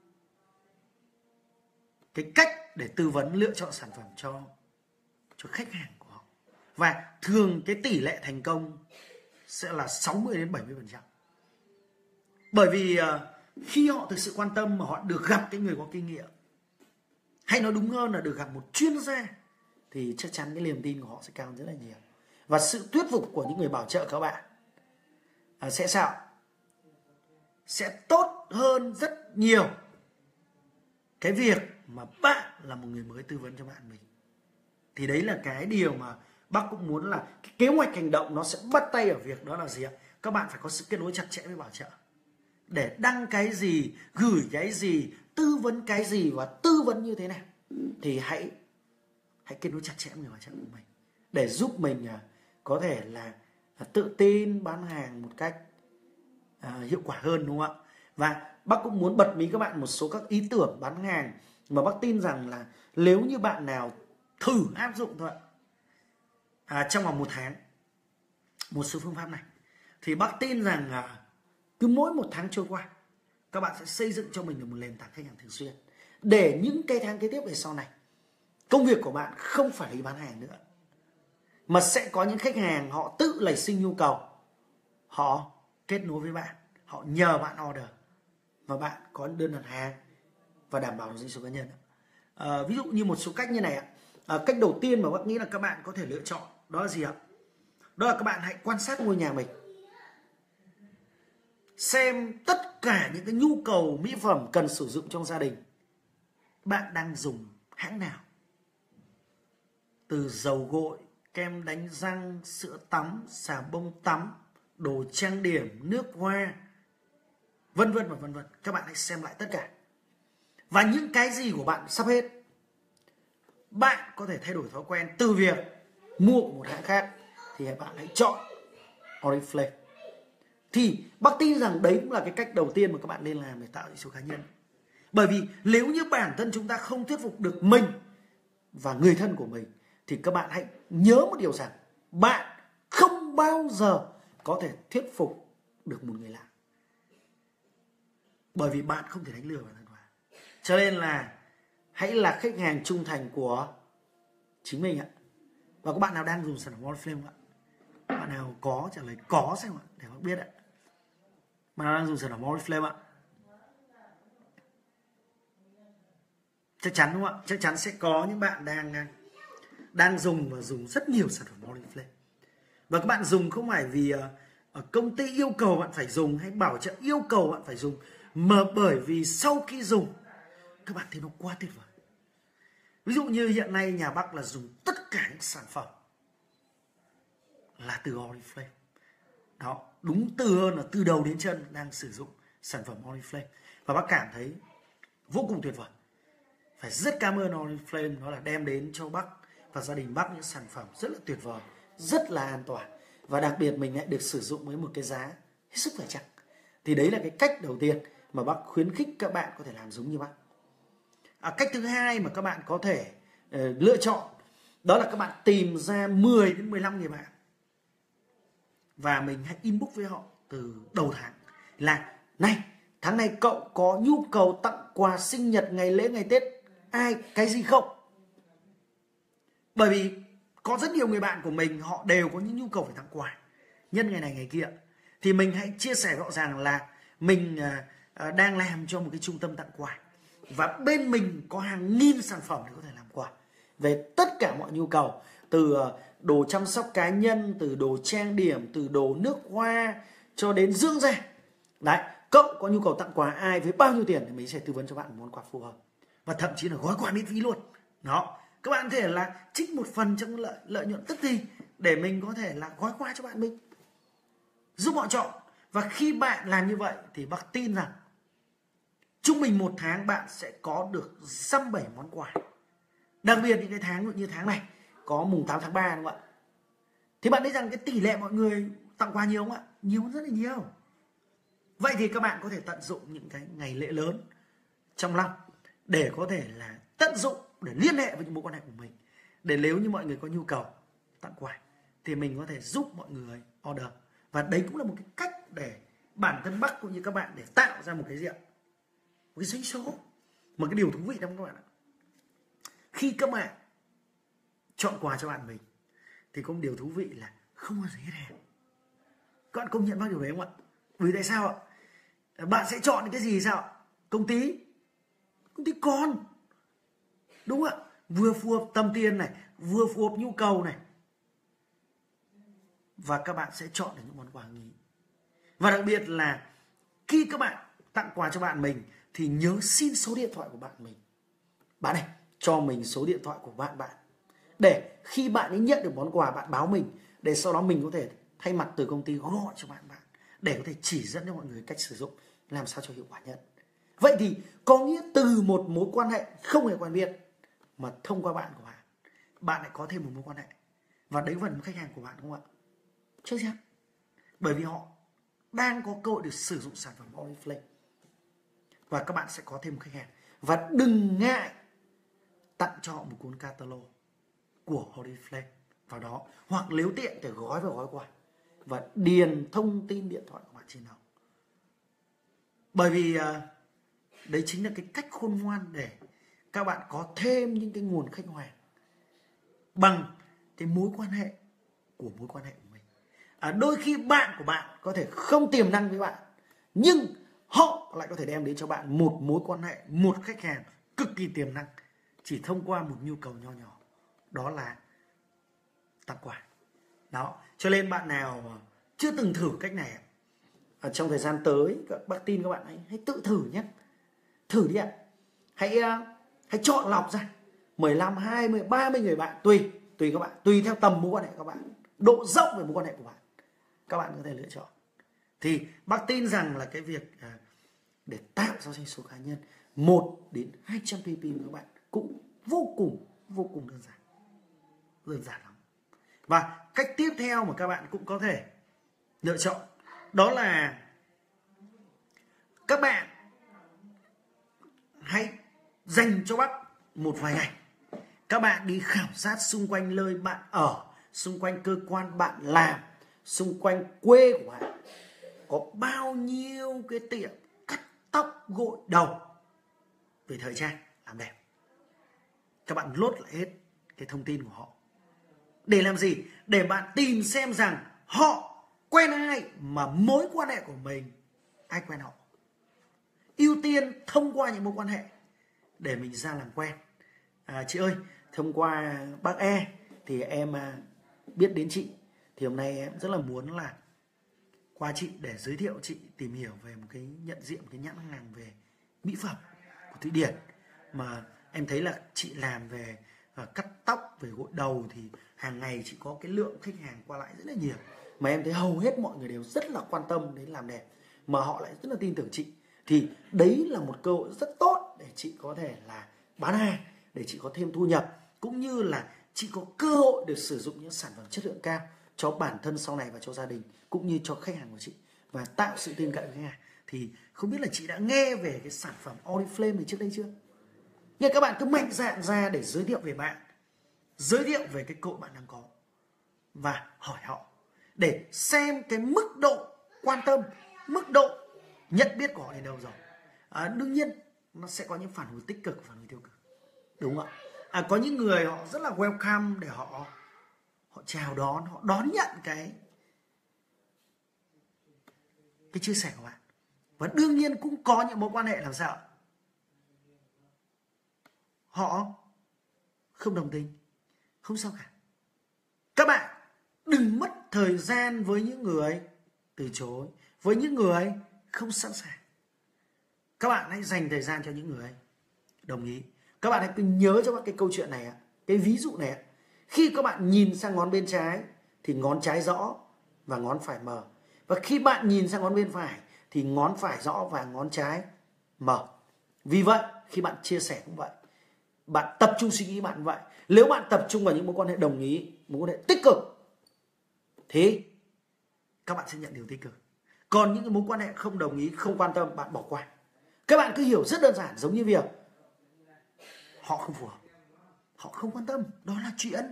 cái cách để tư vấn lựa chọn sản phẩm cho cho khách hàng của họ. Và thường cái tỷ lệ thành công sẽ là sáu mươi đến bảy mươi phần trăm. Bởi vì uh, khi họ thực sự quan tâm mà họ được gặp cái người có kinh nghiệm, hay nói đúng hơn là được gặp một chuyên gia, thì chắc chắn cái niềm tin của họ sẽ cao rất là nhiều. Và sự thuyết phục của những người bảo trợ các bạn uh, sẽ sao? Sẽ tốt hơn rất nhiều cái việc mà bạn là một người mới tư vấn cho bạn mình. Thì đấy là cái điều mà bác cũng muốn là cái kế hoạch hành động nó sẽ bắt tay ở việc đó là gì ạ? Các bạn phải có sự kết nối chặt chẽ với bảo trợ. Để đăng cái gì, gửi cái gì, tư vấn cái gì và tư vấn như thế nào. Thì hãy hãy kết nối chặt chẽ với người bảo trợ của mình để giúp mình có thể là tự tin bán hàng một cách à, hiệu quả hơn, đúng không ạ? Và bác cũng muốn bật mí các bạn một số các ý tưởng bán hàng mà bác tin rằng là nếu như bạn nào thử áp dụng thôi à, trong vòng một tháng một số phương pháp này, thì bác tin rằng à, cứ mỗi một tháng trôi qua các bạn sẽ xây dựng cho mình được một nền tảng khách hàng thường xuyên, để những cái tháng kế tiếp về sau này công việc của bạn không phải đi bán hàng nữa, mà sẽ có những khách hàng họ tự nảy sinh nhu cầu, họ kết nối với bạn, họ nhờ bạn order và bạn có đơn đặt hàng và đảm bảo được doanh số cá nhân. À, ví dụ như một số cách như này ạ. À, cách đầu tiên mà bác nghĩ là các bạn có thể lựa chọn đó là gì ạ? Đó là các bạn hãy quan sát ngôi nhà mình, xem tất cả những cái nhu cầu mỹ phẩm cần sử dụng trong gia đình bạn đang dùng hãng nào. Từ dầu gội, kem đánh răng, sữa tắm, xà bông tắm, đồ trang điểm, nước hoa, vân vân và vân vân. Các bạn hãy xem lại tất cả. Và những cái gì của bạn sắp hết, bạn có thể thay đổi thói quen từ việc mua của một hãng khác thì bạn hãy chọn Oriflame. Thì bác tin rằng đấy cũng là cái cách đầu tiên mà các bạn nên làm để tạo doanh số cá nhân. Bởi vì nếu như bản thân chúng ta không thuyết phục được mình và người thân của mình, thì các bạn hãy nhớ một điều rằng bạn không bao giờ có thể thuyết phục được một người lạ. Bởi vì bạn không thể đánh lừa bản thân bạn. Cho nên là hãy là khách hàng trung thành của chính mình ạ. Và các bạn nào đang dùng sản phẩm Oriflame không ạ? Bạn nào có trả lời có xem ạ, để bác biết ạ. Bạn nào đang dùng sản phẩm Oriflame ạ? Chắc chắn đúng không ạ? Chắc chắn sẽ có những bạn đang đang dùng và dùng rất nhiều sản phẩm Oriflame. Và các bạn dùng không phải vì uh, công ty yêu cầu bạn phải dùng hay bảo trợ yêu cầu bạn phải dùng, mà bởi vì sau khi dùng các bạn thấy nó quá tuyệt vời. Ví dụ như hiện nay nhà bác là dùng tất cả những sản phẩm là từ Oriflame. Đó, đúng từ hơn là từ đầu đến chân đang sử dụng sản phẩm Oriflame. Và bác cảm thấy vô cùng tuyệt vời. Phải rất cảm ơn Oriflame, nó là đem đến cho bác và gia đình bác những sản phẩm rất là tuyệt vời, rất là an toàn. Và đặc biệt mình lại được sử dụng với một cái giá hết sức phải chăng. Thì đấy là cái cách đầu tiên mà bác khuyến khích các bạn có thể làm giống như bác. À, cách thứ hai mà các bạn có thể lựa chọn. Đó là các bạn tìm ra mười đến mười lăm người bạn và mình hãy inbox với họ từ đầu tháng là này, tháng này cậu có nhu cầu tặng quà sinh nhật, ngày lễ, ngày Tết ai cái gì không? Bởi vì có rất nhiều người bạn của mình họ đều có những nhu cầu phải tặng quà nhân ngày này ngày kia, thì mình hãy chia sẻ rõ ràng là mình đang làm cho một cái trung tâm tặng quà và bên mình có hàng nghìn sản phẩm để có thể làm quà về tất cả mọi nhu cầu, từ đồ chăm sóc cá nhân, từ đồ trang điểm, từ đồ nước hoa cho đến dưỡng da. Đấy, cậu có nhu cầu tặng quà ai với bao nhiêu tiền thì mình sẽ tư vấn cho bạn một món quà phù hợp và thậm chí là gói quà miễn phí luôn. Đó, các bạn có thể là trích một phần trong lợi lợi nhuận tức thì để mình có thể là gói quà cho bạn mình, giúp họ chọn. Và khi bạn làm như vậy thì bác tin rằng trung bình một tháng bạn sẽ có được dăm bảy món quà. Đặc biệt những cái tháng như tháng này có mùng tám tháng ba đúng không ạ? Thì bạn thấy rằng cái tỷ lệ mọi người tặng quà nhiều không ạ? Nhiều rất là nhiều. Vậy thì các bạn có thể tận dụng những cái ngày lễ lớn trong năm để có thể là tận dụng để liên hệ với những mối quan hệ của mình, để nếu như mọi người có nhu cầu tặng quà thì mình có thể giúp mọi người order. Và đấy cũng là một cái cách để bản thân Bắc cũng như các bạn để tạo ra một cái gì ạ? Một cái doanh số. Một cái điều thú vị đó các bạn ạ. Khi các bạn chọn quà cho bạn mình thì có một điều thú vị là không bao giờ hết hàng. Các bạn công nhận bao điều đấy không ạ? Vì tại sao ạ? Bạn sẽ chọn cái gì sao ạ? Công ty. Công ty con. Đúng ạ. Vừa phù hợp tầm tiền này, vừa phù hợp nhu cầu này. Và các bạn sẽ chọn được những món quà nghỉ. Và đặc biệt là khi các bạn tặng quà cho bạn mình thì nhớ xin số điện thoại của bạn mình. Bạn này, cho mình số điện thoại của bạn bạn. Để khi bạn ấy nhận được món quà bạn báo mình, để sau đó mình có thể thay mặt từ công ty gọi cho bạn bạn để có thể chỉ dẫn cho mọi người cách sử dụng làm sao cho hiệu quả nhất. Vậy thì có nghĩa từ một mối quan hệ không hề quen biết mà thông qua bạn của bạn, bạn lại có thêm một mối quan hệ. Và đấy vẫn là khách hàng của bạn đúng không ạ? Chắc chắn. Bởi vì họ đang có cơ hội được sử dụng sản phẩm Oriflame. Và các bạn sẽ có thêm một khách hàng. Và đừng ngại tặng cho họ một cuốn catalog của Oriflame vào đó. Hoặc nếu tiện thì gói vào gói quà và điền thông tin điện thoại của bạn trên đó. Bởi vì đấy chính là cái cách khôn ngoan để các bạn có thêm những cái nguồn khách hàng bằng cái mối quan hệ của mối quan hệ của mình. À, đôi khi bạn của bạn có thể không tiềm năng với bạn, nhưng họ lại có thể đem đến cho bạn một mối quan hệ, một khách hàng cực kỳ tiềm năng chỉ thông qua một nhu cầu nho nhỏ, đó là tặng quà. Đó, cho nên bạn nào chưa từng thử cách này ở trong thời gian tới, các bác tin các bạn hãy, hãy tự thử nhé. Thử đi ạ. Hãy hãy chọn lọc ra mười lăm, hai mươi, ba mươi người bạn, tùy tùy các bạn, tùy theo tầm mối quan hệ các bạn, độ rộng về mối quan hệ của bạn, các bạn có thể lựa chọn. Thì bác tin rằng là cái việc để tạo ra doanh số cá nhân một đến hai trăm pê pê của các bạn cũng vô cùng vô cùng đơn giản, đơn giản lắm. Và cách tiếp theo mà các bạn cũng có thể lựa chọn đó là các bạn hãy dành cho Bắc một vài ngày, các bạn đi khảo sát xung quanh nơi bạn ở, xung quanh cơ quan bạn làm, xung quanh quê của bạn có bao nhiêu cái tiệm cắt tóc, gội đầu về thời trang làm đẹp. Các bạn lốt lại hết cái thông tin của họ. Để làm gì? Để bạn tìm xem rằng họ quen ai mà mối quan hệ của mình ai quen họ. Ưu tiên thông qua những mối quan hệ để mình ra làm quen. À, chị ơi, thông qua bác E thì em à, biết đến chị. Thì hôm nay em rất là muốn là qua chị để giới thiệu chị tìm hiểu về một cái nhận diện, một cái nhãn hàng về mỹ phẩm của Thụy Điển. Mà em thấy là chị làm về à, cắt tóc, về gội đầu thì hàng ngày chị có cái lượng khách hàng qua lại rất là nhiều. Mà em thấy hầu hết mọi người đều rất là quan tâm đến làm đẹp, mà họ lại rất là tin tưởng chị. Thì đấy là một cơ hội rất tốt để chị có thể là bán hàng, để chị có thêm thu nhập, cũng như là chị có cơ hội được sử dụng những sản phẩm chất lượng cao cho bản thân sau này và cho gia đình, cũng như cho khách hàng của chị, và tạo sự tin cậy với khách hàng. Thì không biết là chị đã nghe về cái sản phẩm Oriflame này trước đây chưa? Nhưng các bạn cứ mạnh dạn ra để giới thiệu về bạn, giới thiệu về cái cơ hội bạn đang có và hỏi họ để xem cái mức độ quan tâm, mức độ nhận biết của họ đến đâu rồi. À, đương nhiên nó sẽ có những phản hồi tích cực, phản hồi tiêu cực, đúng không ạ? À, có những người họ rất là welcome để họ họ chào đón, họ đón nhận cái cái chia sẻ của bạn. Và đương nhiên cũng có những mối quan hệ làm sao họ không đồng tình, không sao cả. Các bạn đừng mất thời gian với những người từ chối, với những người không sẵn sàng. Các bạn hãy dành thời gian cho những người đồng ý. Các bạn hãy cứ nhớ cho bạn cái câu chuyện này, cái ví dụ này. Khi các bạn nhìn sang ngón bên trái thì ngón trái rõ và ngón phải mờ. Và khi bạn nhìn sang ngón bên phải thì ngón phải rõ và ngón trái mờ. Vì vậy khi bạn chia sẻ cũng vậy, bạn tập trung suy nghĩ bạn cũng vậy. Nếu bạn tập trung vào những mối quan hệ đồng ý, mối quan hệ tích cực thì các bạn sẽ nhận điều tích cực. Còn những mối quan hệ không đồng ý, không quan tâm, bạn bỏ qua. Các bạn cứ hiểu rất đơn giản, giống như việc họ không phù hợp, họ không quan tâm, đó là chuyện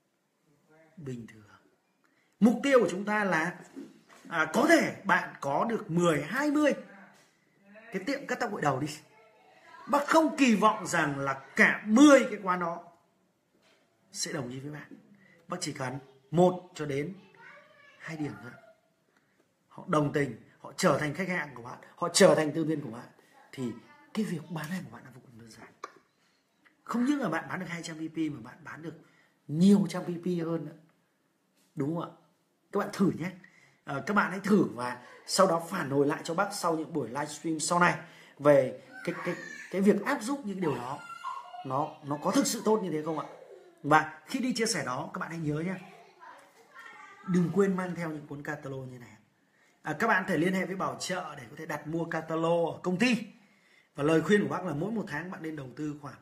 bình thường. Mục tiêu của chúng ta là à, có thể bạn có được mười, hai mươi cái tiệm cắt tóc gội đầu đi. Bác không kỳ vọng rằng là cả mười cái quán đó sẽ đồng ý với bạn. Bác chỉ cần một cho đến hai điểm thôi. Họ đồng tình, họ trở thành khách hàng của bạn, họ trở thành tư viên của bạn, thì cái việc bán hàng của bạn là vô cùng đơn giản. Không những là bạn bán được hai trăm pê pê mà bạn bán được nhiều trăm pê pê hơn nữa. Đúng không ạ? Các bạn thử nhé. À, các bạn hãy thử và sau đó phản hồi lại cho bác sau những buổi livestream sau này về cái cái cái việc áp dụng những điều đó nó nó có thực sự tốt như thế không ạ? Và khi đi chia sẻ đó, các bạn hãy nhớ nhé, đừng quên mang theo những cuốn catalog như này. À, các bạn có thể liên hệ với bảo trợ để có thể đặt mua catalog ở công ty. Và lời khuyên của bác là mỗi một tháng bạn nên đầu tư khoảng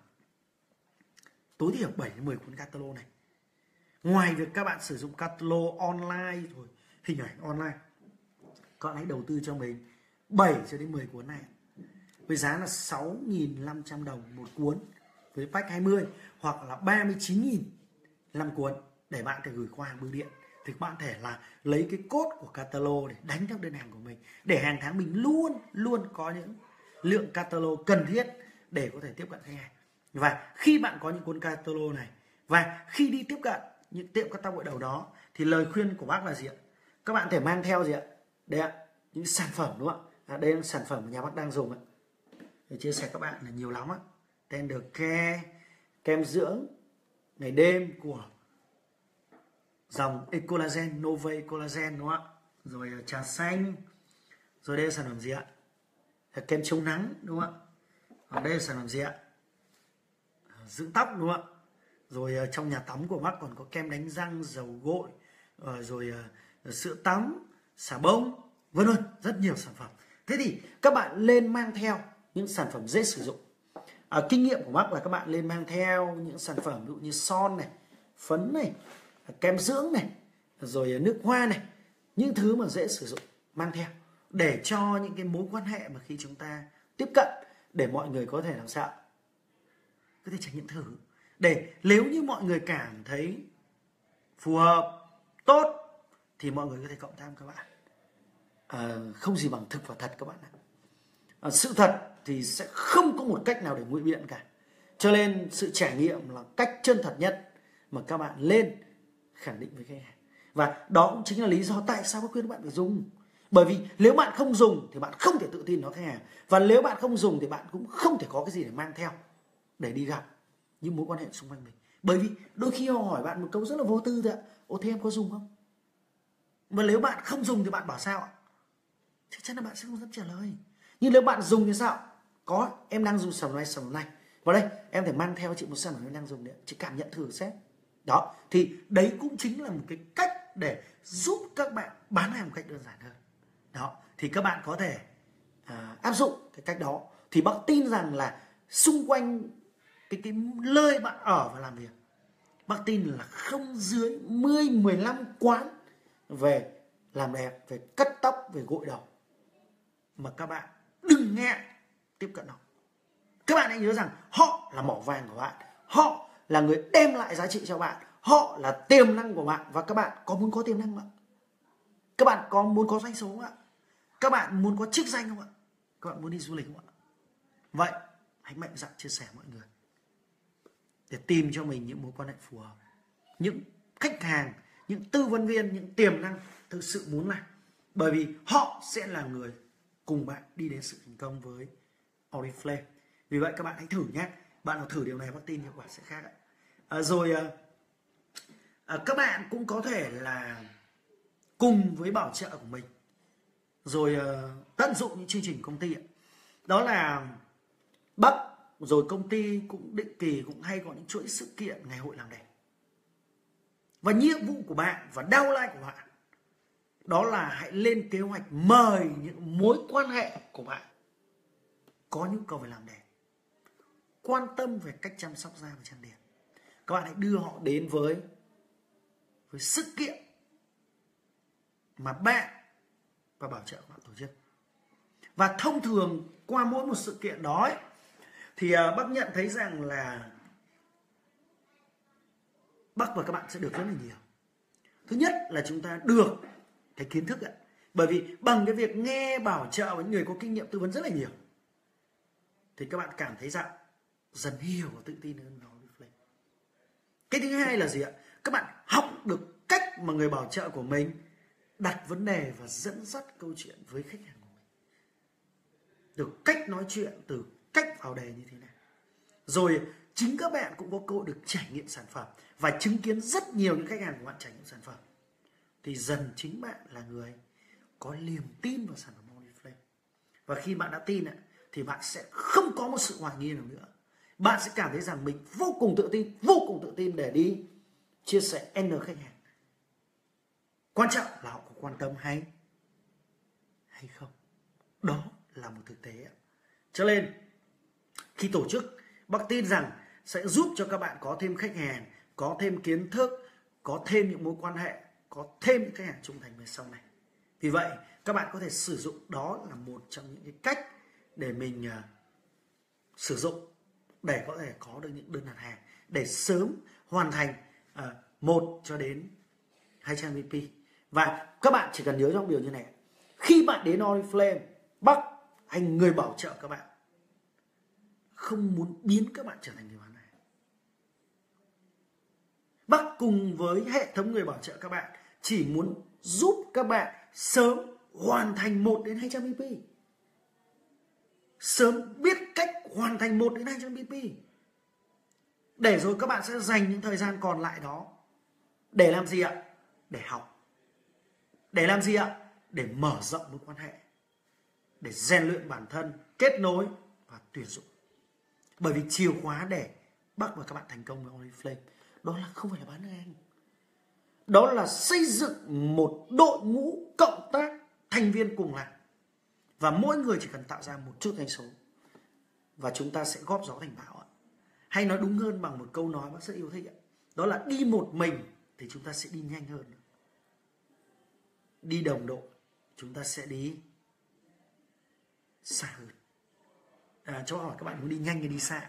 tối thiểu bảy đến mười cuốn catalog này. Ngoài việc các bạn sử dụng catalog online rồi hình ảnh online, các bạn hãy đầu tư cho mình bảy cho đến mười cuốn này với giá là sáu nghìn năm trăm đồng một cuốn với pack hai mươi, hoặc là ba mươi chín nghìn năm cuốn để bạn thể gửi qua hàng bưu điện. Thì bạn thể là lấy cái code của catalog để đánh theo đơn hàng của mình, để hàng tháng mình luôn luôn có những lượng catalog cần thiết để có thể tiếp cận khách hàng. Và khi bạn có những cuốn catalog này và khi đi tiếp cận những tiệm cắt tóc gội đầu đó thì lời khuyên của bác là gì ạ? Các bạn thể mang theo gì ạ? Đây ạ, những sản phẩm, đúng không ạ? À, đây là sản phẩm mà nhà bác đang dùng ạ. Để chia sẻ các bạn là nhiều lắm á. Tender Care, kem dưỡng ngày đêm của dòng Ecolagen, Nova Ecolagen, đúng không ạ? Rồi trà xanh. Rồi đây là sản phẩm gì ạ? Là kem chống nắng, đúng không ạ? Còn đây là sản phẩm gì ạ? Dưỡng tóc, đúng không ạ? Rồi trong nhà tắm của bác còn có kem đánh răng, dầu gội, rồi sữa tắm, xà bông, vân vân, rất nhiều sản phẩm. Thế thì các bạn lên mang theo những sản phẩm dễ sử dụng. À, kinh nghiệm của bác là các bạn lên mang theo những sản phẩm ví dụ như son này, phấn này, kem dưỡng này, rồi nước hoa này, những thứ mà dễ sử dụng mang theo để cho những cái mối quan hệ mà khi chúng ta tiếp cận, để mọi người có thể làm sao có thể trải nghiệm thử, để nếu như mọi người cảm thấy phù hợp, tốt thì mọi người có thể cộng tác với các bạn. À, không gì bằng thực và thật các bạn ạ. À, sự thật thì sẽ không có một cách nào để ngụy biện cả. Cho nên sự trải nghiệm là cách chân thật nhất mà các bạn lên khẳng định với khách hàng. Và đó cũng chính là lý do tại sao tôi khuyên các bạn phải dùng. Bởi vì nếu bạn không dùng thì bạn không thể tự tin nói khách hàng. Và nếu bạn không dùng thì bạn cũng không thể có cái gì để mang theo để đi gặp những mối quan hệ xung quanh mình. Bởi vì đôi khi họ hỏi bạn một câu rất là vô tư thôi ạ. Ồ, thế em có dùng không? Và nếu bạn không dùng thì bạn bảo sao ạ? Chắc chắn là bạn sẽ không dám trả lời. Nhưng nếu bạn dùng thì sao? Có, em đang dùng sản phẩm này, sản phẩm này. Vào đây, em phải mang theo chị một sản phẩm em đang dùng đấy. Chị cảm nhận thử xem. Đó, thì đấy cũng chính là một cái cách để giúp các bạn bán hàng một cách đơn giản hơn. Đó, thì các bạn có thể à, áp dụng cái cách đó. Thì bác tin rằng là xung quanh cái, cái nơi bạn ở và làm việc, bác tin là không dưới mười, mười lăm quán về làm đẹp, về cắt tóc, về gội đầu mà các bạn đừng nghe tiếp cận nó. Các bạn hãy nhớ rằng họ là mỏ vàng của bạn, họ là người đem lại giá trị cho bạn. Họ là tiềm năng của bạn. Và các bạn có muốn có tiềm năng không ạ? Các bạn có muốn có doanh số không ạ? Các bạn muốn có chức danh không ạ? Các bạn muốn đi du lịch không ạ? Vậy hãy mạnh dạn chia sẻ mọi người để tìm cho mình những mối quan hệ phù hợp, những khách hàng, những tư vấn viên, những tiềm năng thực sự muốn làm. Bởi vì họ sẽ là người cùng bạn đi đến sự thành công với Oriflame. Vì vậy các bạn hãy thử nhé. Bạn nào thử điều này, bác tin hiệu quả sẽ khác. À, rồi à, à, các bạn cũng có thể là cùng với bảo trợ của mình rồi à, tận dụng những chương trình công ty. Đó là Bắc rồi công ty cũng định kỳ cũng hay có những chuỗi sự kiện ngày hội làm đẹp. Và nhiệm vụ của bạn và downline của bạn đó là hãy lên kế hoạch mời những mối quan hệ của bạn có nhu cầu về làm đẹp, quan tâm về cách chăm sóc da và trang điểm. Các bạn hãy đưa họ đến với với sự kiện mà bạn và bảo trợ của bạn tổ chức. Và thông thường qua mỗi một sự kiện đó ấy, thì uh, bác nhận thấy rằng là bác và các bạn sẽ được rất là nhiều. Thứ nhất là chúng ta được cái kiến thức ấy. Bởi vì bằng cái việc nghe bảo trợ với người có kinh nghiệm tư vấn rất là nhiều thì các bạn cảm thấy rằng dần hiểu và tự tin hơn. Cái thứ hai là gì ạ? Các bạn học được cách mà người bảo trợ của mình đặt vấn đề và dẫn dắt câu chuyện với khách hàng của mình. Được cách nói chuyện, từ cách vào đề như thế nào. Rồi chính các bạn cũng có cơ hội được trải nghiệm sản phẩm và chứng kiến rất nhiều những khách hàng của bạn trải nghiệm sản phẩm. Thì dần chính bạn là người có niềm tin vào sản phẩm Oriflame. Và khi bạn đã tin thì bạn sẽ không có một sự hoài nghi nào nữa. Bạn sẽ cảm thấy rằng mình vô cùng tự tin, vô cùng tự tin để đi chia sẻ N khách hàng. Quan trọng là họ có quan tâm hay hay không. Đó là một thực tế. Cho nên khi tổ chức, bác tin rằng sẽ giúp cho các bạn có thêm khách hàng, có thêm kiến thức, có thêm những mối quan hệ, có thêm những khách hàng trung thành về sau này. Vì vậy các bạn có thể sử dụng đó là một trong những cái cách để mình uh, sử dụng để có thể có được những đơn đặt hàng, để sớm hoàn thành uh, một cho đến hai trăm M V P. Và các bạn chỉ cần nhớ trong điều như này: khi bạn đến Oriflame, Bắc hay người bảo trợ các bạn không muốn biến các bạn trở thành người bán hàng. Bắc cùng với hệ thống người bảo trợ các bạn chỉ muốn giúp các bạn sớm hoàn thành một đến hai trăm M V P. Sớm biết cách hoàn thành một đến hai trăm M V P. Để rồi các bạn sẽ dành những thời gian còn lại đó để làm gì ạ? Để học. Để làm gì ạ? Để mở rộng mối quan hệ, để rèn luyện bản thân, kết nối và tuyển dụng. Bởi vì chìa khóa để Bắc và các bạn thành công với Oriflame đó là không phải là bán hàng. Đó là xây dựng một đội ngũ cộng tác thành viên cùng làm. Và mỗi người chỉ cần tạo ra một chút doanh số và chúng ta sẽ góp gió thành bão. Hay nói đúng hơn bằng một câu nói bác rất yêu thích, đó là đi một mình thì chúng ta sẽ đi nhanh hơn. Đi đồng đội chúng ta sẽ đi xa hơn. À, cho hỏi các bạn muốn đi nhanh hay đi xa?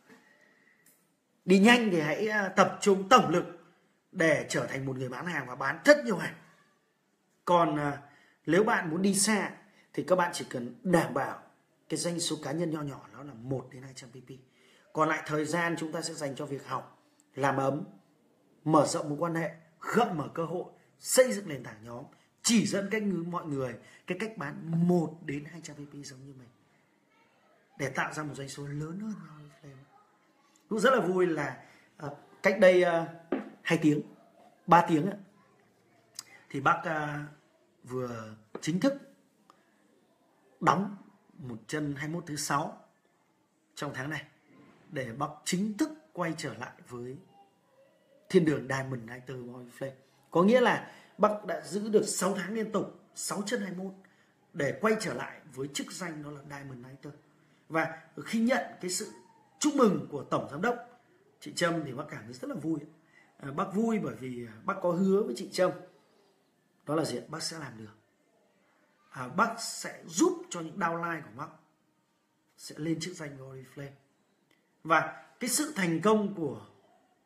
Đi nhanh thì hãy tập trung tổng lực để trở thành một người bán hàng và bán rất nhiều hàng. Còn à, nếu bạn muốn đi xa thì các bạn chỉ cần đảm bảo cái doanh số cá nhân nho nhỏ đó là một đến hai trăm M V P. Còn lại thời gian chúng ta sẽ dành cho việc học, làm ấm, mở rộng mối quan hệ, gợi mở cơ hội, xây dựng nền tảng nhóm, chỉ dẫn cách mọi người cái cách bán một đến hai trăm M V P giống như mình để tạo ra một doanh số lớn hơn. Cũng rất là vui là uh, cách đây uh, hai tiếng, ba tiếng ấy, thì bác uh, vừa chính thức đóng một chân hai mươi mốt thứ sáu trong tháng này để bác chính thức quay trở lại với thiên đường Diamond Nighter Oriflame. Có nghĩa là bác đã giữ được sáu tháng liên tục, sáu chân hai mươi mốt để quay trở lại với chức danh đó là Diamond Nighter. Và khi nhận cái sự chúc mừng của tổng giám đốc chị Trâm thì bác cảm thấy rất là vui. À, bác vui bởi vì bác có hứa với chị Trâm đó là gì? Bác sẽ làm được. À, bác sẽ giúp cho những downline của bác sẽ lên chức danh Oriflame. Và cái sự thành công của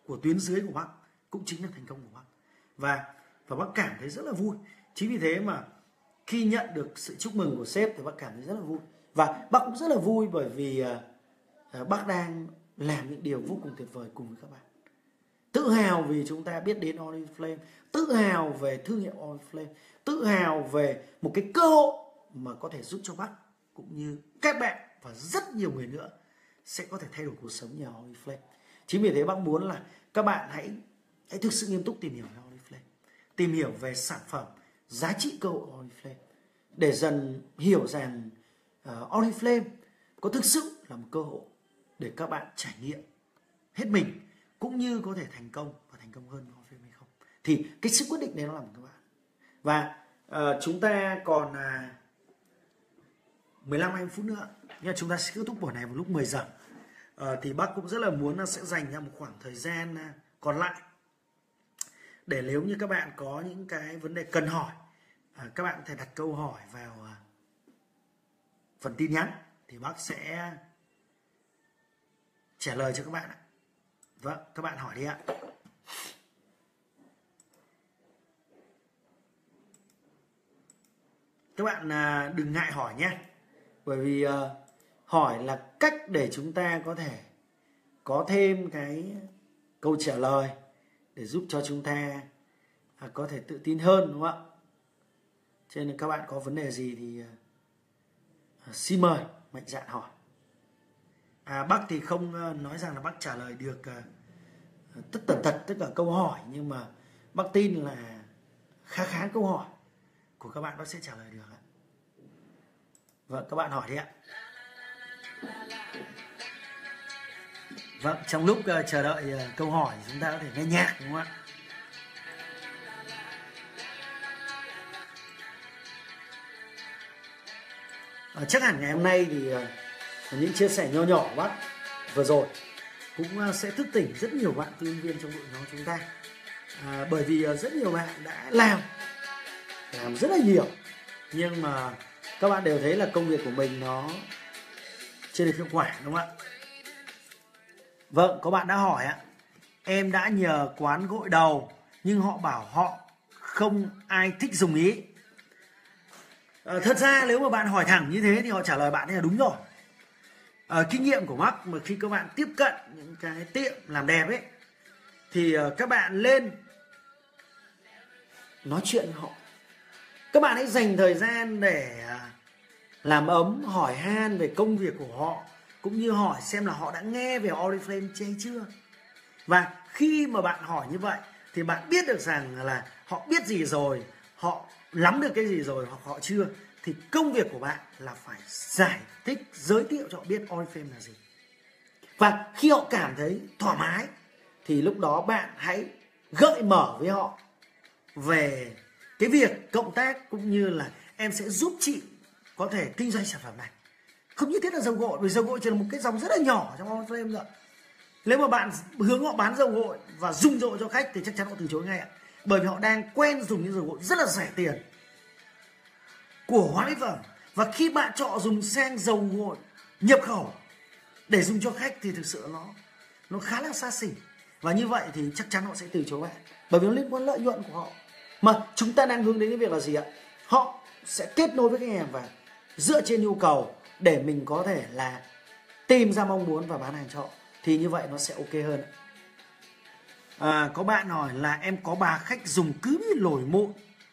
của tuyến dưới của bác cũng chính là thành công của bác. Và và bác cảm thấy rất là vui. Chính vì thế mà khi nhận được sự chúc mừng của sếp thì bác cảm thấy rất là vui. Và bác cũng rất là vui bởi vì uh, bác đang làm những điều vô cùng tuyệt vời cùng với các bạn. Tự hào vì chúng ta biết đến Oriflame, tự hào về thương hiệu Oriflame, tự hào về một cái cơ hội mà có thể giúp cho bác cũng như các bạn và rất nhiều người nữa sẽ có thể thay đổi cuộc sống nhờ Oriflame. Chính vì thế bác muốn là các bạn hãy hãy thực sự nghiêm túc tìm hiểu về Oriflame, tìm hiểu về sản phẩm, giá trị cơ hội Oriflame để dần hiểu rằng uh, Oriflame có thực sự là một cơ hội để các bạn trải nghiệm hết mình cũng như có thể thành công và thành công hơn Oriflame hay không. Thì cái sức quyết định đấy nó là của các bạn. Và uh, chúng ta còn uh, mười lăm hai mươi phút nữa, nhưng chúng ta sẽ kết thúc buổi này vào lúc mười giờ. Uh, thì bác cũng rất là muốn là sẽ dành ra một khoảng thời gian uh, còn lại để nếu như các bạn có những cái vấn đề cần hỏi, uh, các bạn có thể đặt câu hỏi vào uh, phần tin nhắn thì bác sẽ trả lời cho các bạn ạ. Vâng, các bạn hỏi đi ạ. Các bạn uh, đừng ngại hỏi nhé. Bởi vì uh, hỏi là cách để chúng ta có thể có thêm cái câu trả lời để giúp cho chúng ta uh, có thể tự tin hơn, đúng không ạ? Cho nên các bạn có vấn đề gì thì uh, xin mời mạnh dạn hỏi. À, bác thì không uh, nói rằng là bác trả lời được uh, tất tần tật tất cả câu hỏi, nhưng mà bác tin là khá khá câu hỏi của các bạn bác sẽ trả lời được ạ. Vâng, các bạn hỏi đi ạ. Vâng, trong lúc uh, chờ đợi uh, câu hỏi chúng ta có thể nghe nhạc, đúng không ạ? Uh, chắc hẳn ngày hôm nay thì uh, những chia sẻ nho nhỏ của bác vừa rồi cũng uh, sẽ thức tỉnh rất nhiều bạn tư vấn viên trong đội nhóm chúng ta. Uh, bởi vì uh, rất nhiều bạn đã làm làm rất là nhiều, nhưng mà các bạn đều thấy là công việc của mình nó chưa được hiệu quả, đúng không ạ? Vâng, có bạn đã hỏi ạ. Em đã nhờ quán gội đầu nhưng họ bảo họ không ai thích dùng ý. À, thật ra nếu mà bạn hỏi thẳng như thế thì họ trả lời bạn là đúng rồi. À, kinh nghiệm của bác mà khi các bạn tiếp cận những cái tiệm làm đẹp ấy thì uh, các bạn lên nói chuyện với họ. Các bạn hãy dành thời gian để uh, làm ấm, hỏi han về công việc của họ, cũng như hỏi xem là họ đã nghe về Oriflame hay chưa. Và khi mà bạn hỏi như vậy thì bạn biết được rằng là họ biết gì rồi, họ nắm được cái gì rồi hoặc họ chưa. Thì công việc của bạn là phải giải thích, giới thiệu cho họ biết Oriflame là gì. Và khi họ cảm thấy thoải mái thì lúc đó bạn hãy gợi mở với họ về cái việc cộng tác, cũng như là em sẽ giúp chị có thể kinh doanh sản phẩm này. Không nhất thiết là dầu gội, vì dầu gội chỉ là một cái dòng rất là nhỏ trong Oriflame rồi. Nếu mà bạn hướng họ bán dầu gội và dùng dầu cho khách thì chắc chắn họ từ chối ngay ạ. Bởi vì họ đang quen dùng những dầu gội rất là rẻ tiền của hóa mỹ phẩm. Và khi bạn chọn dùng sang dầu gội nhập khẩu để dùng cho khách thì thực sự nó nó khá là xa xỉ. Và như vậy thì chắc chắn họ sẽ từ chối bạn, bởi vì nó liên quan lợi nhuận của họ. Mà chúng ta đang hướng đến cái việc là gì ạ? Họ sẽ kết nối với khách hàng và dựa trên nhu cầu để mình có thể là tìm ra mong muốn và bán hàng cho họ. Thì như vậy nó sẽ ok hơn. À, có bạn hỏi là em có bà khách dùng cứ bị nổi mụn.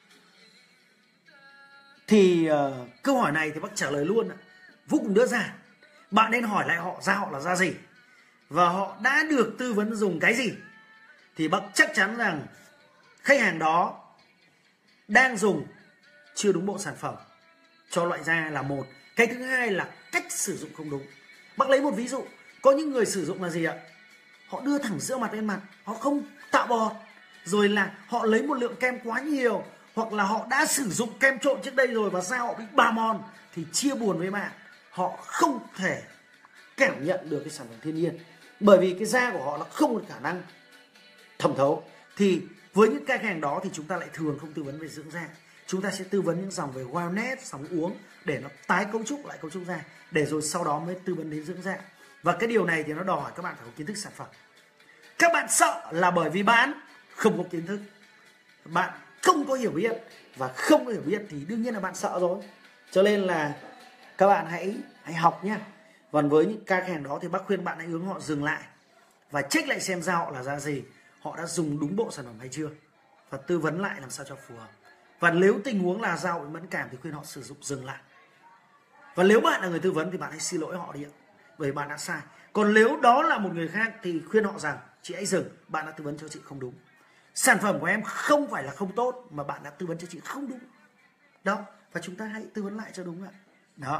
Thì uh, câu hỏi này thì bác trả lời luôn, vô cùng đơn giản. Bạn nên hỏi lại họ, da họ là da gì và họ đã được tư vấn dùng cái gì. Thì bác chắc chắn rằng khách hàng đó đang dùng chưa đúng bộ sản phẩm cho loại da là một. Cái thứ hai là cách sử dụng không đúng. Bác lấy một ví dụ. Có những người sử dụng là gì ạ? Họ đưa thẳng sữa mặt lên mặt, họ không tạo bọt. Rồi là họ lấy một lượng kem quá nhiều, hoặc là họ đã sử dụng kem trộn trước đây rồi và da họ bị bào mòn. Thì chia buồn với bạn, họ không thể cảm nhận được cái sản phẩm thiên nhiên, bởi vì cái da của họ nó không có khả năng thẩm thấu. Thì với những khách hàng đó thì chúng ta lại thường không tư vấn về dưỡng da. Chúng ta sẽ tư vấn những dòng về wellness, dòng uống để nó tái cấu trúc lại cấu trúc da, để rồi sau đó mới tư vấn đến dưỡng da. Và cái điều này thì nó đòi hỏi các bạn phải có kiến thức sản phẩm. Các bạn sợ là bởi vì bạn không có kiến thức, bạn không có hiểu biết, và không có hiểu biết thì đương nhiên là bạn sợ rồi. Cho nên là các bạn hãy hãy học nhé. Còn với những ca khách hàng đó thì bác khuyên bạn hãy hướng họ dừng lại và check lại xem ra họ là ra gì, họ đã dùng đúng bộ sản phẩm hay chưa, và tư vấn lại làm sao cho phù hợp. Và nếu tình huống là da bị mẫn cảm thì khuyên họ sử dụng dừng lại. Và nếu bạn là người tư vấn thì bạn hãy xin lỗi họ đi ạ, bởi bạn đã sai. Còn nếu đó là một người khác thì khuyên họ rằng chị hãy dừng, bạn đã tư vấn cho chị không đúng. Sản phẩm của em không phải là không tốt mà bạn đã tư vấn cho chị không đúng. Đó, và chúng ta hãy tư vấn lại cho đúng ạ. Đó.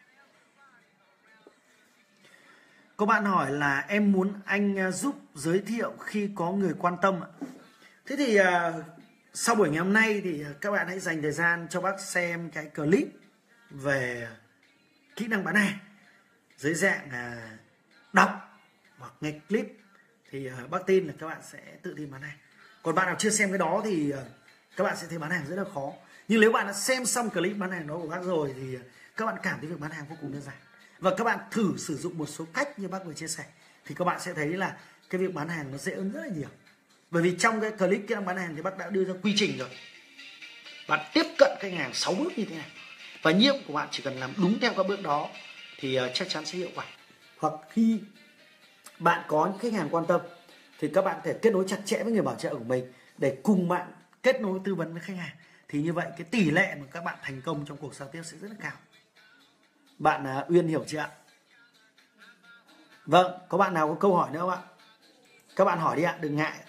Có bạn hỏi là em muốn anh giúp giới thiệu khi có người quan tâm ạ. Thế thì uh, sau buổi ngày hôm nay thì các bạn hãy dành thời gian cho bác xem cái clip về kỹ năng bán hàng dưới dạng uh, đọc hoặc nghe clip, thì uh, bác tin là các bạn sẽ tự tin bán hàng. Còn bạn nào chưa xem cái đó thì uh, các bạn sẽ thấy bán hàng rất là khó. Nhưng nếu bạn đã xem xong clip bán hàng đó của bác rồi thì uh, các bạn cảm thấy việc bán hàng vô cùng đơn giản. Và các bạn thử sử dụng một số cách như bác vừa chia sẻ thì các bạn sẽ thấy là cái việc bán hàng nó dễ hơn rất là nhiều. Bởi vì trong cái clip kỹ năng bán hàng thì bác đã đưa ra quy trình rồi. Bạn tiếp cận khách hàng sáu bước như thế này. Và nhiệm của bạn chỉ cần làm đúng theo các bước đó thì uh, chắc chắn sẽ hiệu quả. Hoặc khi bạn có những khách hàng quan tâm thì các bạn có thể kết nối chặt chẽ với người bảo trợ của mình để cùng bạn kết nối tư vấn với khách hàng. Thì như vậy cái tỷ lệ mà các bạn thành công trong cuộc giao tiếp sẽ rất là cao. Bạn uh, Uyên hiểu chưa ạ? Vâng, có bạn nào có câu hỏi nữa không ạ? Các bạn hỏi đi ạ, đừng ngại.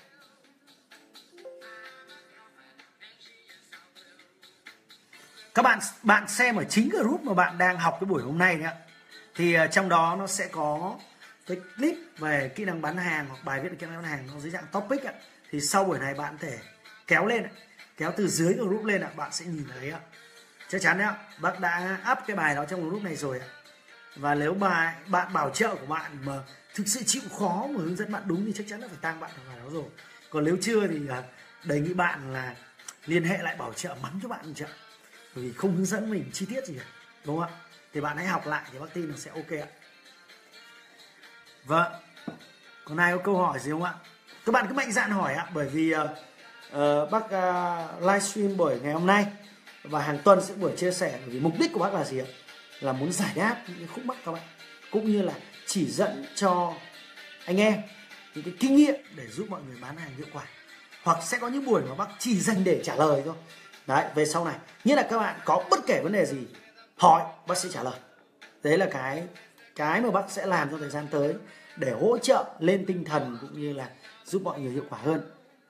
Các bạn bạn xem ở chính group mà bạn đang học cái buổi hôm nay đấy ạ. Thì uh, trong đó nó sẽ có cái clip về kỹ năng bán hàng hoặc bài viết về kỹ năng bán hàng nó dưới dạng topic ạ. Thì sau buổi này bạn có thể kéo lên, kéo từ dưới group lên ạ, bạn sẽ nhìn thấy ạ. Chắc chắn đấy ạ, bác đã up cái bài đó trong group này rồi ạ. Và nếu bài bạn bảo trợ của bạn mà thực sự chịu khó mà hướng dẫn bạn đúng thì chắc chắn là phải tăng bạn vào bài đó rồi. Còn nếu chưa thì đề nghị bạn là liên hệ lại bảo trợ mắng cho bạn trợ, bởi vì không hướng dẫn mình chi tiết gì cả, đúng không ạ? Thì bạn hãy học lại thì bác tin là sẽ ok ạ. Vâng, còn ai có câu hỏi gì không ạ? Các bạn cứ mạnh dạn hỏi ạ, bởi vì uh, uh, bác uh, livestream buổi ngày hôm nay và hàng tuần sẽ buổi chia sẻ, bởi vì mục đích của bác là gì ạ? Là muốn giải đáp những cái khúc mắc các bạn, cũng như là chỉ dẫn cho anh em những cái kinh nghiệm để giúp mọi người bán hàng hiệu quả. Hoặc sẽ có những buổi mà bác chỉ dành để trả lời thôi. Đấy, về sau này, nghĩa là các bạn có bất kể vấn đề gì hỏi, bác sẽ trả lời. Đấy là cái cái mà bác sẽ làm trong thời gian tới để hỗ trợ lên tinh thần cũng như là giúp mọi người hiệu quả hơn.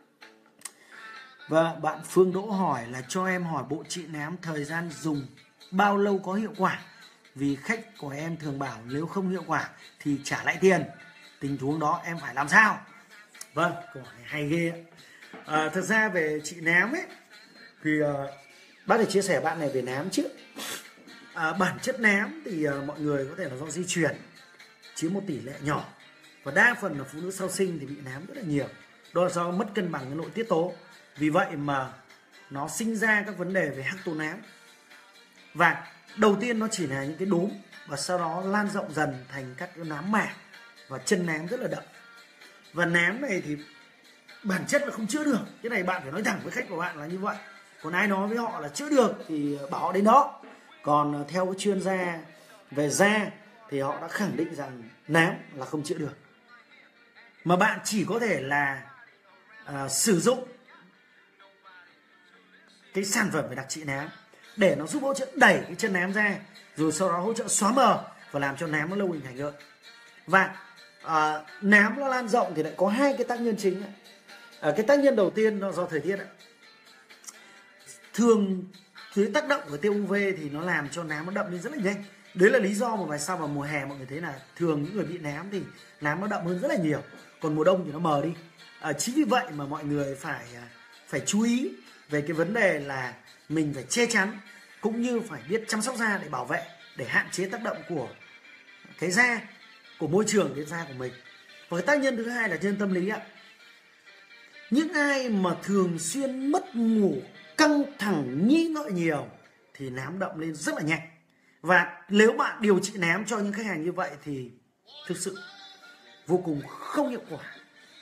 Và bạn Phương Đỗ hỏi là cho em hỏi bộ trị nám thời gian dùng bao lâu có hiệu quả? Vì khách của em thường bảo nếu không hiệu quả thì trả lại tiền. Tình huống đó em phải làm sao? Vâng, câu hỏi hay ghê. À, thật ra về trị nám ấy thì uh, bác để chia sẻ bạn này về nám trước. À, bản chất nám thì uh, mọi người có thể là do di truyền chiếm một tỷ lệ nhỏ, và đa phần là phụ nữ sau sinh thì bị nám rất là nhiều. Đó là do mất cân bằng cái nội tiết tố. Vì vậy mà nó sinh ra các vấn đề về hắc tố nám. Và đầu tiên nó chỉ là những cái đốm, và sau đó lan rộng dần thành các cái nám mảng và chân nám rất là đậm. Và nám này thì bản chất là không chữa được. Cái này bạn phải nói thẳng với khách của bạn là như vậy. Còn ai nói với họ là chữa được thì bảo họ đến đó. Còn theo cái chuyên gia về da thì họ đã khẳng định rằng nám là không chữa được, mà bạn chỉ có thể là uh, sử dụng cái sản phẩm về đặc trị nám để nó giúp hỗ trợ đẩy cái chân nám ra, rồi sau đó hỗ trợ xóa mờ và làm cho nám nó lâu hình thành hơn. Và uh, nám nó lan rộng thì lại có hai cái tác nhân chính. Uh, cái tác nhân đầu tiên nó do thời tiết. Thường dưới tác động của tia u vê thì nó làm cho nám nó đậm lên rất là nhanh. Đấy là lý do mà tại sao vào mùa hè mọi người thấy là thường những người bị nám thì nám nó đậm hơn rất là nhiều, còn mùa đông thì nó mờ đi. À, chính vì vậy mà mọi người phải phải chú ý về cái vấn đề là mình phải che chắn, cũng như phải biết chăm sóc da để bảo vệ, để hạn chế tác động của cái da, của môi trường đến da của mình. Và cái tác nhân thứ hai là nhân tâm lý ạ. Những ai mà thường xuyên mất ngủ, căng thẳng, nghĩ ngợi nhiều thì nám đậm lên rất là nhanh. Và nếu bạn điều trị nám cho những khách hàng như vậy thì thực sự vô cùng không hiệu quả.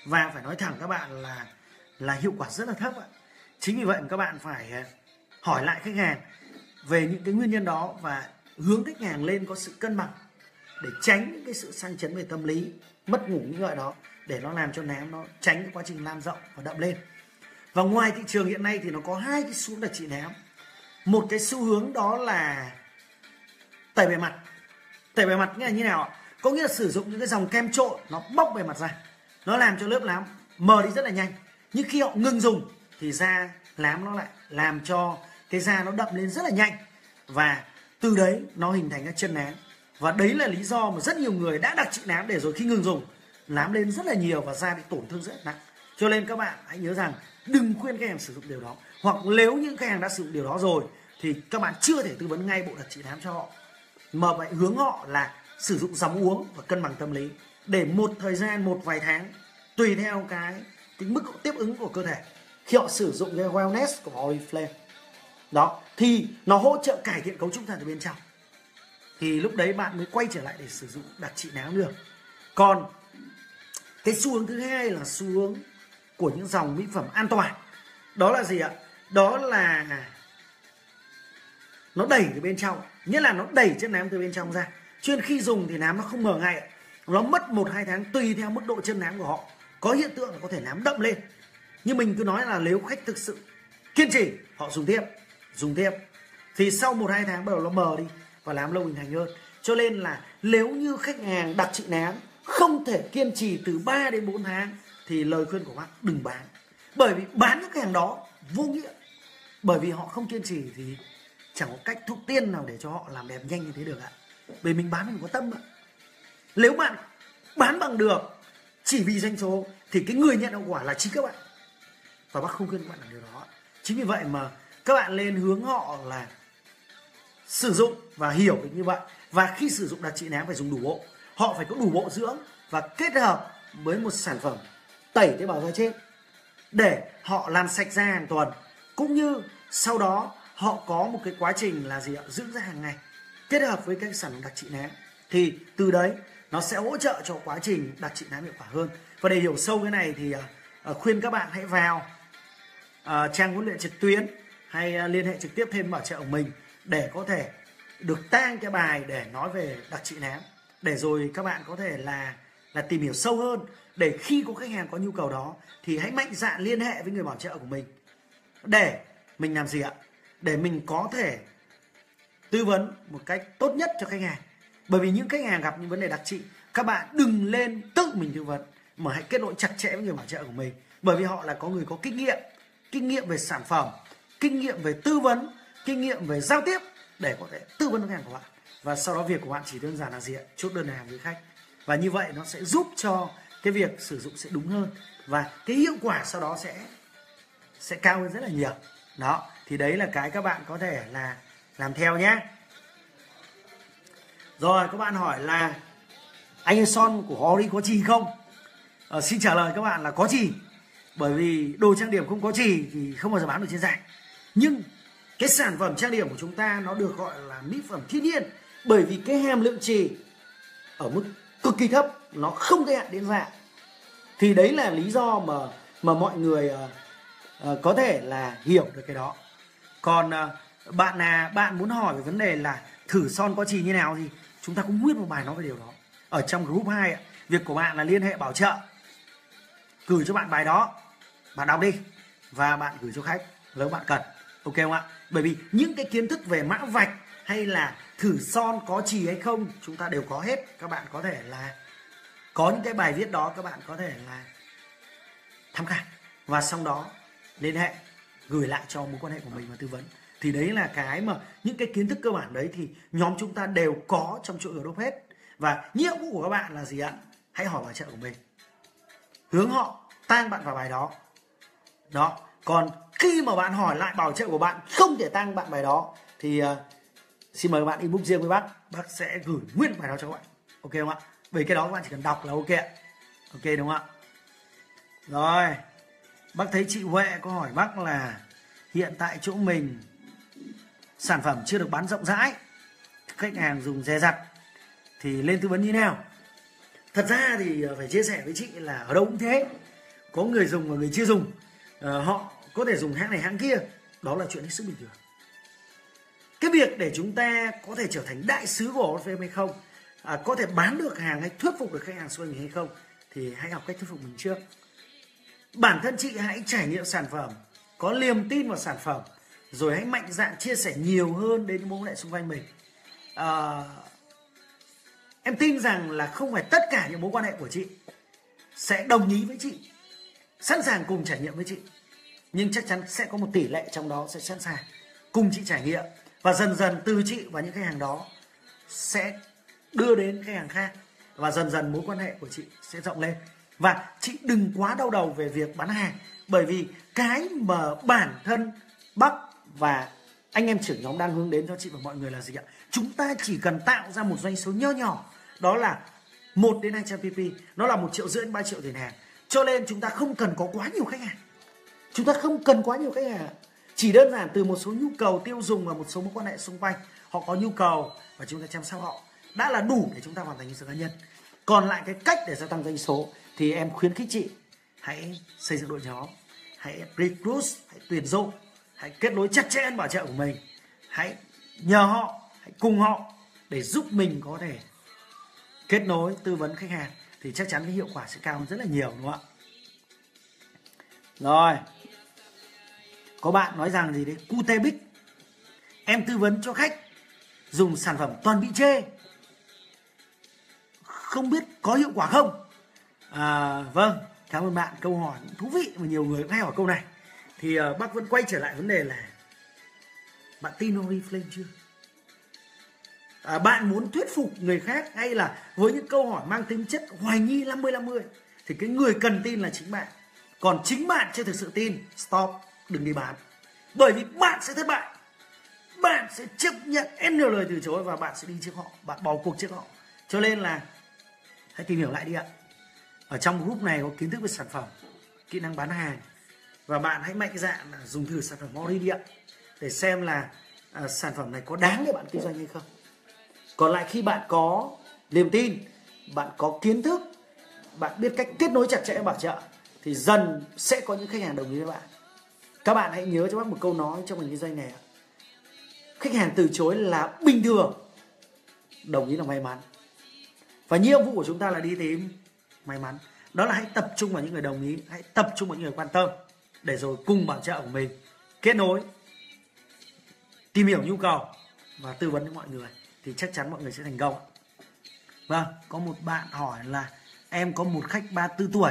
và phải nói thẳng các bạn là là hiệu quả rất là thấp ạ. Chính vì vậy các bạn phải hỏi lại khách hàng về những cái nguyên nhân đó và hướng khách hàng lên có sự cân bằng để tránh những cái sự sang chấn về tâm lý, mất ngủ nghĩ ngợi đó, để nó làm cho nám nó tránh cái quá trình lan rộng và đậm lên. Và ngoài thị trường hiện nay thì nó có hai cái xu hướng đặc trị nám. Một cái xu hướng đó là tẩy bề mặt. Tẩy bề mặt nghĩa là như nào ạ? Có nghĩa là sử dụng những cái dòng kem trộn nó bóc bề mặt ra, nó làm cho lớp nám mờ đi rất là nhanh. Nhưng khi họ ngừng dùng thì da nám nó lại làm cho cái da nó đậm lên rất là nhanh, và từ đấy nó hình thành các chân nám. Và đấy là lý do mà rất nhiều người đã đặc trị nám để rồi khi ngừng dùng nám lên rất là nhiều và da bị tổn thương rất nặng. Cho nên các bạn hãy nhớ rằng đừng khuyên khách hàng sử dụng điều đó, hoặc nếu những khách hàng đã sử dụng điều đó rồi thì các bạn chưa thể tư vấn ngay bộ đặc trị nám cho họ, mà phải hướng họ là sử dụng dòng uống và cân bằng tâm lý, để một thời gian, một vài tháng, tùy theo cái, cái mức độ tiếp ứng của cơ thể, khi họ sử dụng cái wellness của Oriflame đó thì nó hỗ trợ cải thiện cấu trúc da từ bên trong, thì lúc đấy bạn mới quay trở lại để sử dụng đặc trị nám được. Còn cái xu hướng thứ hai là xu hướng của những dòng mỹ phẩm an toàn. Đó là gì ạ? Đó là nó đẩy từ bên trong, nghĩa là nó đẩy chân nám từ bên trong ra. Cho nên khi dùng thì nám nó không mờ ngay, nó mất một hai tháng tùy theo mức độ chân nám của họ. Có hiện tượng là có thể nám đậm lên. Nhưng mình cứ nói là nếu khách thực sự kiên trì, họ dùng tiếp, dùng tiếp thì sau một hai tháng bắt đầu nó mờ đi và nám lâu hình thành hơn. Cho nên là nếu như khách hàng đặc trị nám không thể kiên trì từ ba đến bốn tháng thì lời khuyên của bác đừng bán. Bởi vì bán những khách hàng đó vô nghĩa. Bởi vì họ không kiên trì thì chẳng có cách thuốc tiên nào để cho họ làm đẹp nhanh như thế được ạ. Bởi mình bán mình có tâm ạ. Nếu bạn bán bằng được chỉ vì doanh số thì cái người nhận hậu quả là chính các bạn. Và bác không khuyên các bạn làm điều đó. Chính vì vậy mà các bạn nên hướng họ là sử dụng và hiểu được như vậy. Và khi sử dụng đặc trị nám phải dùng đủ bộ. Họ phải có đủ bộ dưỡng và kết hợp với một sản phẩm tẩy tế bào da chết để họ làm sạch da hàng tuần, cũng như sau đó họ có một cái quá trình là gì ạ? Dưỡng da hàng ngày kết hợp với các sản phẩm đặc trị nám, thì từ đấy nó sẽ hỗ trợ cho quá trình đặc trị nám hiệu quả hơn. Và để hiểu sâu cái này thì uh, khuyên các bạn hãy vào uh, trang huấn luyện trực tuyến hay uh, liên hệ trực tiếp thêm bảo trợ của mình để có thể được tag cái bài để nói về đặc trị nám, để rồi các bạn có thể là là tìm hiểu sâu hơn, để khi có khách hàng có nhu cầu đó thì hãy mạnh dạn liên hệ với người bảo trợ của mình để mình làm gì ạ? Để mình có thể tư vấn một cách tốt nhất cho khách hàng. Bởi vì những khách hàng gặp những vấn đề đặc trị, các bạn đừng lên tự mình tư vấn, mà hãy kết nối chặt chẽ với người bảo trợ của mình. Bởi vì họ là có người có kinh nghiệm, kinh nghiệm về sản phẩm, kinh nghiệm về tư vấn, kinh nghiệm về giao tiếp để có thể tư vấn khách hàng của bạn. Và sau đó việc của bạn chỉ đơn giản là gì ạ? Chốt đơn hàng với khách. Và như vậy nó sẽ giúp cho cái việc sử dụng sẽ đúng hơn, và cái hiệu quả sau đó sẽ sẽ cao hơn rất là nhiều. Đó, thì đấy là cái các bạn có thể là làm theo nhé. Rồi, các bạn hỏi là anh son của Ori có chì không? Ờ, xin trả lời các bạn là có chì. Bởi vì đồ trang điểm không có chì thì không bao giờ bán được trên sàn. Nhưng cái sản phẩm trang điểm của chúng ta nó được gọi là mỹ phẩm thiên nhiên, bởi vì cái hàm lượng chì ở mức cực kỳ thấp, nó không gây hại đến da. Thì đấy là lý do mà mà mọi người uh, uh, có thể là hiểu được cái đó. Còn uh, bạn là bạn muốn hỏi về vấn đề là thử son có chì như nào thì chúng ta cũng nguyên một bài nói về điều đó ở trong group hai. Việc của bạn là liên hệ bảo trợ, gửi cho bạn bài đó, bạn đọc đi và bạn gửi cho khách nếu bạn cần, ok không ạ? Bởi vì những cái kiến thức về mã vạch hay là thử son có chì hay không chúng ta đều có hết. Các bạn có thể là có những cái bài viết đó, các bạn có thể là tham khảo và sau đó liên hệ gửi lại cho mối quan hệ của mình và tư vấn. Thì đấy là cái mà những cái kiến thức cơ bản đấy thì nhóm chúng ta đều có trong chuỗi Group hết. Và nhiệm vụ của các bạn là gì ạ? Hãy hỏi bảo trợ của mình, hướng họ tag bạn vào bài đó. Đó, còn khi mà bạn hỏi lại bảo trợ của bạn không thể tag bạn bài đó thì uh, xin mời các bạn inbox riêng với bác, bác sẽ gửi nguyên bài đó cho các bạn, ok không ạ? Về cái đó các bạn chỉ cần đọc là ok ạ. Ok đúng không ạ? Rồi, bác thấy chị Huệ có hỏi bác là hiện tại chỗ mình sản phẩm chưa được bán rộng rãi, khách hàng dùng dè dặt thì lên tư vấn như thế nào? Thật ra thì phải chia sẻ với chị là ở đâu cũng thế. có người dùng và người chưa dùng, à, họ có thể dùng hãng này hãng kia, đó là chuyện hết sức bình thường. Cái việc để chúng ta có thể trở thành đại sứ của Oriflame hay không, à, có thể bán được hàng hay thuyết phục được khách hàng xung quanh mình hay không, thì hãy học cách thuyết phục mình trước. Bản thân chị hãy trải nghiệm sản phẩm, có niềm tin vào sản phẩm, rồi hãy mạnh dạn chia sẻ nhiều hơn đến những mối quan hệ xung quanh mình. À, em tin rằng là không phải tất cả những mối quan hệ của chị sẽ đồng ý với chị, sẵn sàng cùng trải nghiệm với chị, nhưng chắc chắn sẽ có một tỷ lệ trong đó sẽ sẵn sàng cùng chị trải nghiệm, và dần dần từ chị và những khách hàng đó sẽ đưa đến khách hàng khác, và dần dần mối quan hệ của chị sẽ rộng lên. Và chị đừng quá đau đầu về việc bán hàng, bởi vì cái mà bản thân Bắc và anh em trưởng nhóm đang hướng đến cho chị và mọi người là gì ạ? Chúng ta chỉ cần tạo ra một doanh số nho nhỏ, đó là một đến hai trăm ppm, nó là một triệu rưỡi đến ba triệu tiền hàng. Cho nên chúng ta không cần có quá nhiều khách hàng. Chúng ta không cần quá nhiều khách hàng. Chỉ đơn giản từ một số nhu cầu tiêu dùng và một số mối quan hệ xung quanh, họ có nhu cầu và chúng ta chăm sóc họ đã là đủ để chúng ta hoàn thành cái sự cá nhân. Còn lại cái cách để gia tăng doanh số thì em khuyến khích chị hãy xây dựng đội nhóm, hãy recruit, hãy tuyển dụng, hãy kết nối chặt chẽ với bảo trợ của mình, hãy nhờ họ, hãy cùng họ để giúp mình có thể kết nối tư vấn khách hàng, thì chắc chắn cái hiệu quả sẽ cao hơn rất là nhiều, đúng không ạ? Rồi, có bạn nói rằng gì đấy, cu tê bích, em tư vấn cho khách dùng sản phẩm toàn bị chê, không biết có hiệu quả không? À, vâng, cảm ơn bạn, câu hỏi thú vị mà nhiều người cũng hay hỏi câu này. Thì uh, bác vẫn quay trở lại vấn đề là bạn tin Oriflame chưa? À, bạn muốn thuyết phục người khác hay là với những câu hỏi mang tính chất hoài nghi năm mươi năm mươi, thì cái người cần tin là chính bạn. Còn chính bạn chưa thực sự tin, stop, đừng đi bán. Bởi vì bạn sẽ thất bại. Bạn sẽ chấp nhận n lời từ chối và bạn sẽ đi trước họ, bạn bỏ cuộc trước họ. Cho nên là hãy tìm hiểu lại đi ạ. Ở trong group này có kiến thức về sản phẩm, kỹ năng bán hàng, và bạn hãy mạnh dạn là dùng thử sản phẩm Ori đi ạ, để xem là à, sản phẩm này có đáng để bạn kinh doanh hay không. Còn lại khi bạn có niềm tin, bạn có kiến thức, bạn biết cách kết nối chặt chẽ với bảo trợ, thì dần sẽ có những khách hàng đồng ý với bạn. Các bạn hãy nhớ cho bác một câu nói trong ngành kinh doanh này: khách hàng từ chối là bình thường, đồng ý là may mắn. Và nhiệm vụ của chúng ta là đi tìm may mắn. Đó là hãy tập trung vào những người đồng ý, hãy tập trung vào những người quan tâm, để rồi cùng bảo trợ của mình kết nối, tìm hiểu nhu cầu và tư vấn với mọi người, thì chắc chắn mọi người sẽ thành công. Vâng, có một bạn hỏi là em có một khách ba mươi tư tuổi,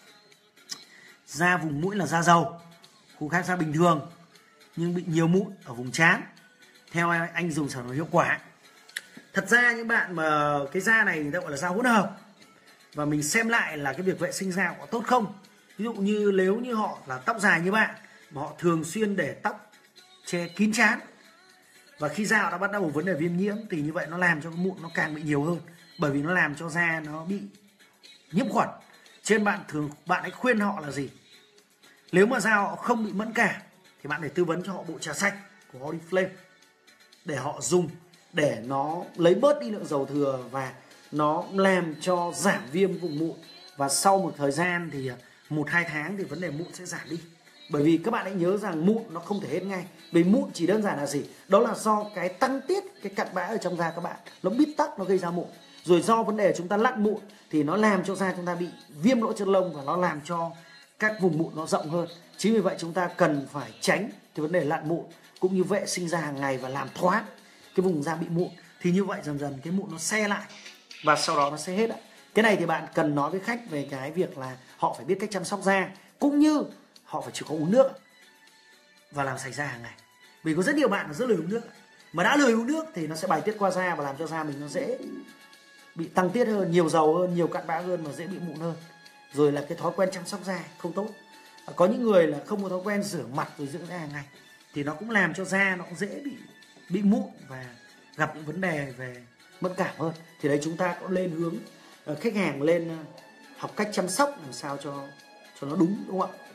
da vùng mũi là da dầu, khu khác da bình thường, nhưng bị nhiều mụn ở vùng trán. Theo anh dùng sản phẩm hiệu quả. Thật ra những bạn mà cái da này người ta gọi là da hỗn hợp, và mình xem lại là cái việc vệ sinh da có tốt không. Ví dụ như nếu như họ là tóc dài như bạn, mà họ thường xuyên để tóc che kín trán, và khi da họ đã bắt đầu vấn đề viêm nhiễm, thì như vậy nó làm cho cái mụn nó càng bị nhiều hơn, bởi vì nó làm cho da nó bị nhiễm khuẩn. Trên bạn thường bạn hãy khuyên họ là gì? Nếu mà da họ không bị mẫn cảm thì bạn phải tư vấn cho họ bộ trà sạch của Oriflame để họ dùng, để nó lấy bớt đi lượng dầu thừa và nó làm cho giảm viêm vùng mụn. Và sau một thời gian thì một hai tháng thì vấn đề mụn sẽ giảm đi. Bởi vì các bạn hãy nhớ rằng mụn nó không thể hết ngay. Vì mụn chỉ đơn giản là gì? Đó là do cái tăng tiết, cái cặn bã ở trong da các bạn, nó bít tắc, nó gây ra mụn. Rồi do vấn đề chúng ta lặn mụn thì nó làm cho da chúng ta bị viêm lỗ chân lông, và nó làm cho các vùng mụn nó rộng hơn. Chính vì vậy chúng ta cần phải tránh cái vấn đề lặn mụn, cũng như vệ sinh da hàng ngày và làm thoáng cái vùng da bị mụn. Thì như vậy dần dần cái mụn nó se lại và sau đó nó sẽ hết. Cái này thì bạn cần nói với khách về cái việc là họ phải biết cách chăm sóc da, cũng như họ phải chịu khó uống nước và làm sạch da hàng ngày. Vì có rất nhiều bạn rất lười uống nước, mà đã lười uống nước thì nó sẽ bài tiết qua da và làm cho da mình nó dễ bị tăng tiết hơn, nhiều dầu hơn, nhiều cặn bã hơn, và dễ bị mụn hơn. Rồi là cái thói quen chăm sóc da không tốt. Có những người là không có thói quen rửa mặt rồi dưỡng da hàng ngày, thì nó cũng làm cho da nó cũng dễ bị bị mụn và gặp những vấn đề về mẫn cảm hơn. Thì đấy, chúng ta có lên hướng khách hàng lên học cách chăm sóc làm sao cho cho nó đúng, đúng không ạ?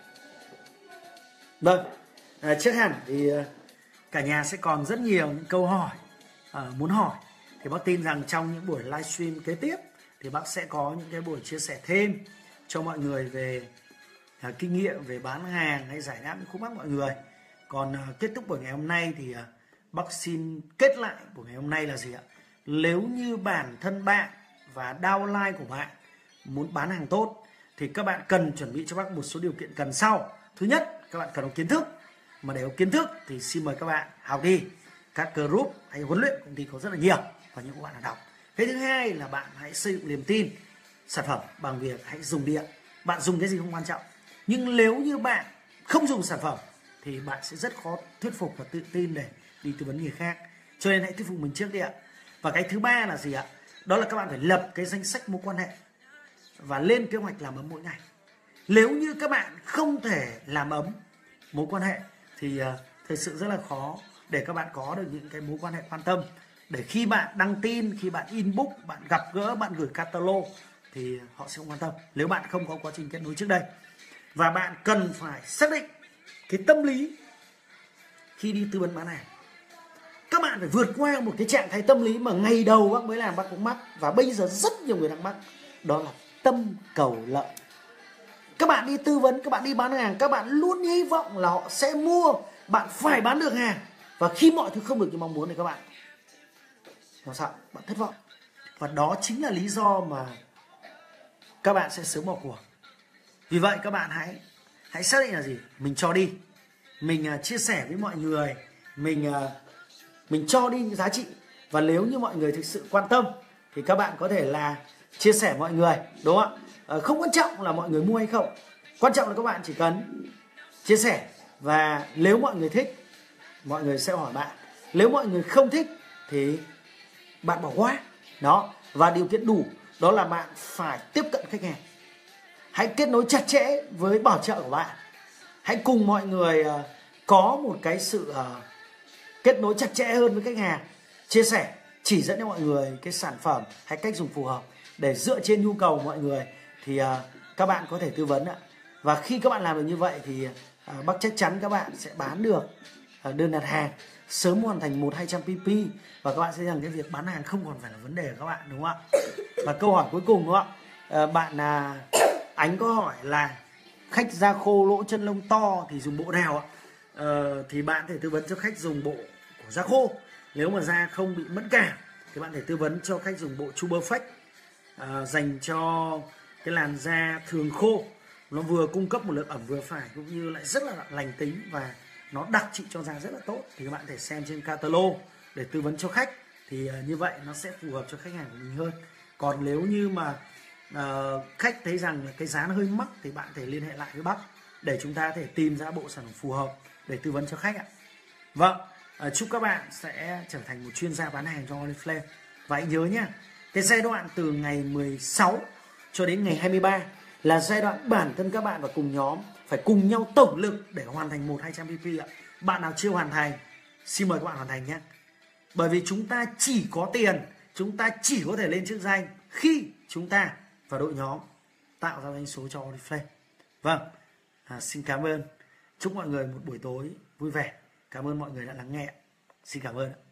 Vâng, à, trước hẳn thì cả nhà sẽ còn rất nhiều những câu hỏi à, muốn hỏi. Thì bác tin rằng trong những buổi livestream kế tiếp thì bác sẽ có những cái buổi chia sẻ thêm cho mọi người về uh, kinh nghiệm về bán hàng hay giải đáp những khúc mắc mọi người. Còn uh, kết thúc buổi ngày hôm nay thì uh, bác xin kết lại buổi ngày hôm nay là gì ạ? Nếu như bản thân bạn và downline của bạn muốn bán hàng tốt thì các bạn cần chuẩn bị cho bác một số điều kiện cần sau. Thứ nhất, các bạn cần có kiến thức. Mà để có kiến thức thì xin mời các bạn học đi. Các group hay huấn luyện công ty có rất là nhiều và những các bạn là đọc. Cái thứ hai là bạn hãy xây dựng niềm tin sản phẩm bằng việc hãy dùng điện. Bạn dùng cái gì không quan trọng. Nhưng nếu như bạn không dùng sản phẩm thì bạn sẽ rất khó thuyết phục và tự tin để đi tư vấn người khác. Cho nên hãy thuyết phục mình trước đi ạ. Và cái thứ ba là gì ạ? Đó là các bạn phải lập cái danh sách mối quan hệ và lên kế hoạch làm ấm mỗi ngày. Nếu như các bạn không thể làm ấm mối quan hệ thì uh, thực sự rất là khó để các bạn có được những cái mối quan hệ quan tâm. Để khi bạn đăng tin, khi bạn inbox, bạn gặp gỡ, bạn gửi catalog thì họ sẽ không quan tâm nếu bạn không có quá trình kết nối trước đây. Và bạn cần phải xác định cái tâm lý khi đi tư vấn bán hàng. Các bạn phải vượt qua một cái trạng thái tâm lý mà ngày đầu bác mới làm bác cũng mắc, và bây giờ rất nhiều người đang mắc, đó là tâm cầu lợi. Các bạn đi tư vấn, các bạn đi bán hàng, các bạn luôn hy vọng là họ sẽ mua, bạn phải bán được hàng. Và khi mọi thứ không được như mong muốn thì các bạn làm sao? Bạn thất vọng. Và đó chính là lý do mà các bạn sẽ sớm bỏ cuộc. Vì vậy các bạn hãy hãy xác định là gì? Mình cho đi, mình uh, chia sẻ với mọi người, mình uh, mình cho đi những giá trị. Và nếu như mọi người thực sự quan tâm thì các bạn có thể là chia sẻ mọi người, đúng không ạ? Uh, không quan trọng là mọi người mua hay không, quan trọng là các bạn chỉ cần chia sẻ. Và nếu mọi người thích, mọi người sẽ hỏi bạn. Nếu mọi người không thích thì bạn bỏ qua. Đó. Và điều kiện đủ đó là bạn phải tiếp cận khách hàng. Hãy kết nối chặt chẽ với bảo trợ của bạn. Hãy cùng mọi người uh, có một cái sự uh, kết nối chặt chẽ hơn với khách hàng. Chia sẻ, chỉ dẫn cho mọi người cái sản phẩm hay cách dùng phù hợp. Để dựa trên nhu cầu của mọi người thì uh, các bạn có thể tư vấn ạ. Và khi các bạn làm được như vậy thì uh, bác chắc chắn các bạn sẽ bán được uh, đơn đặt hàng, sớm hoàn thành một hai trăm pi pi. Và các bạn sẽ rằng cái việc bán hàng không còn phải là vấn đề của các bạn, đúng không ạ? Và câu hỏi cuối cùng, đúng không ạ? Uh, bạn uh, Ánh có hỏi là khách da khô lỗ chân lông to thì dùng bộ nào ạ? Uh, thì bạn thể tư vấn cho khách dùng bộ của da khô. Nếu mà da không bị mẫn cảm thì bạn thể tư vấn cho khách dùng bộ Chu Perfect, uh, dành cho cái làn da thường khô. Nó vừa cung cấp một lượng ẩm vừa phải, cũng như lại rất là lành tính và nó đặc trị cho da rất là tốt. Thì các bạn thể xem trên catalog để tư vấn cho khách. Thì uh, như vậy nó sẽ phù hợp cho khách hàng của mình hơn. Còn nếu như mà uh, khách thấy rằng cái giá nó hơi mắc thì bạn thể liên hệ lại với bác để chúng ta có thể tìm ra bộ sản phẩm phù hợp để tư vấn cho khách ạ. Vâng, uh, chúc các bạn sẽ trở thành một chuyên gia bán hàng cho Oriflame. Và hãy nhớ nhé, cái giai đoạn từ ngày mười sáu cho đến ngày hai mươi ba là giai đoạn bản thân các bạn và cùng nhóm phải cùng nhau tổng lực để hoàn thành một hai trăm pi pi ạ. Bạn nào chưa hoàn thành, xin mời các bạn hoàn thành nhé. Bởi vì chúng ta chỉ có tiền, chúng ta chỉ có thể lên chức danh khi chúng ta và đội nhóm tạo ra doanh số cho Oriflame. Vâng, à, xin cảm ơn. Chúc mọi người một buổi tối vui vẻ. Cảm ơn mọi người đã lắng nghe. Xin cảm ơn.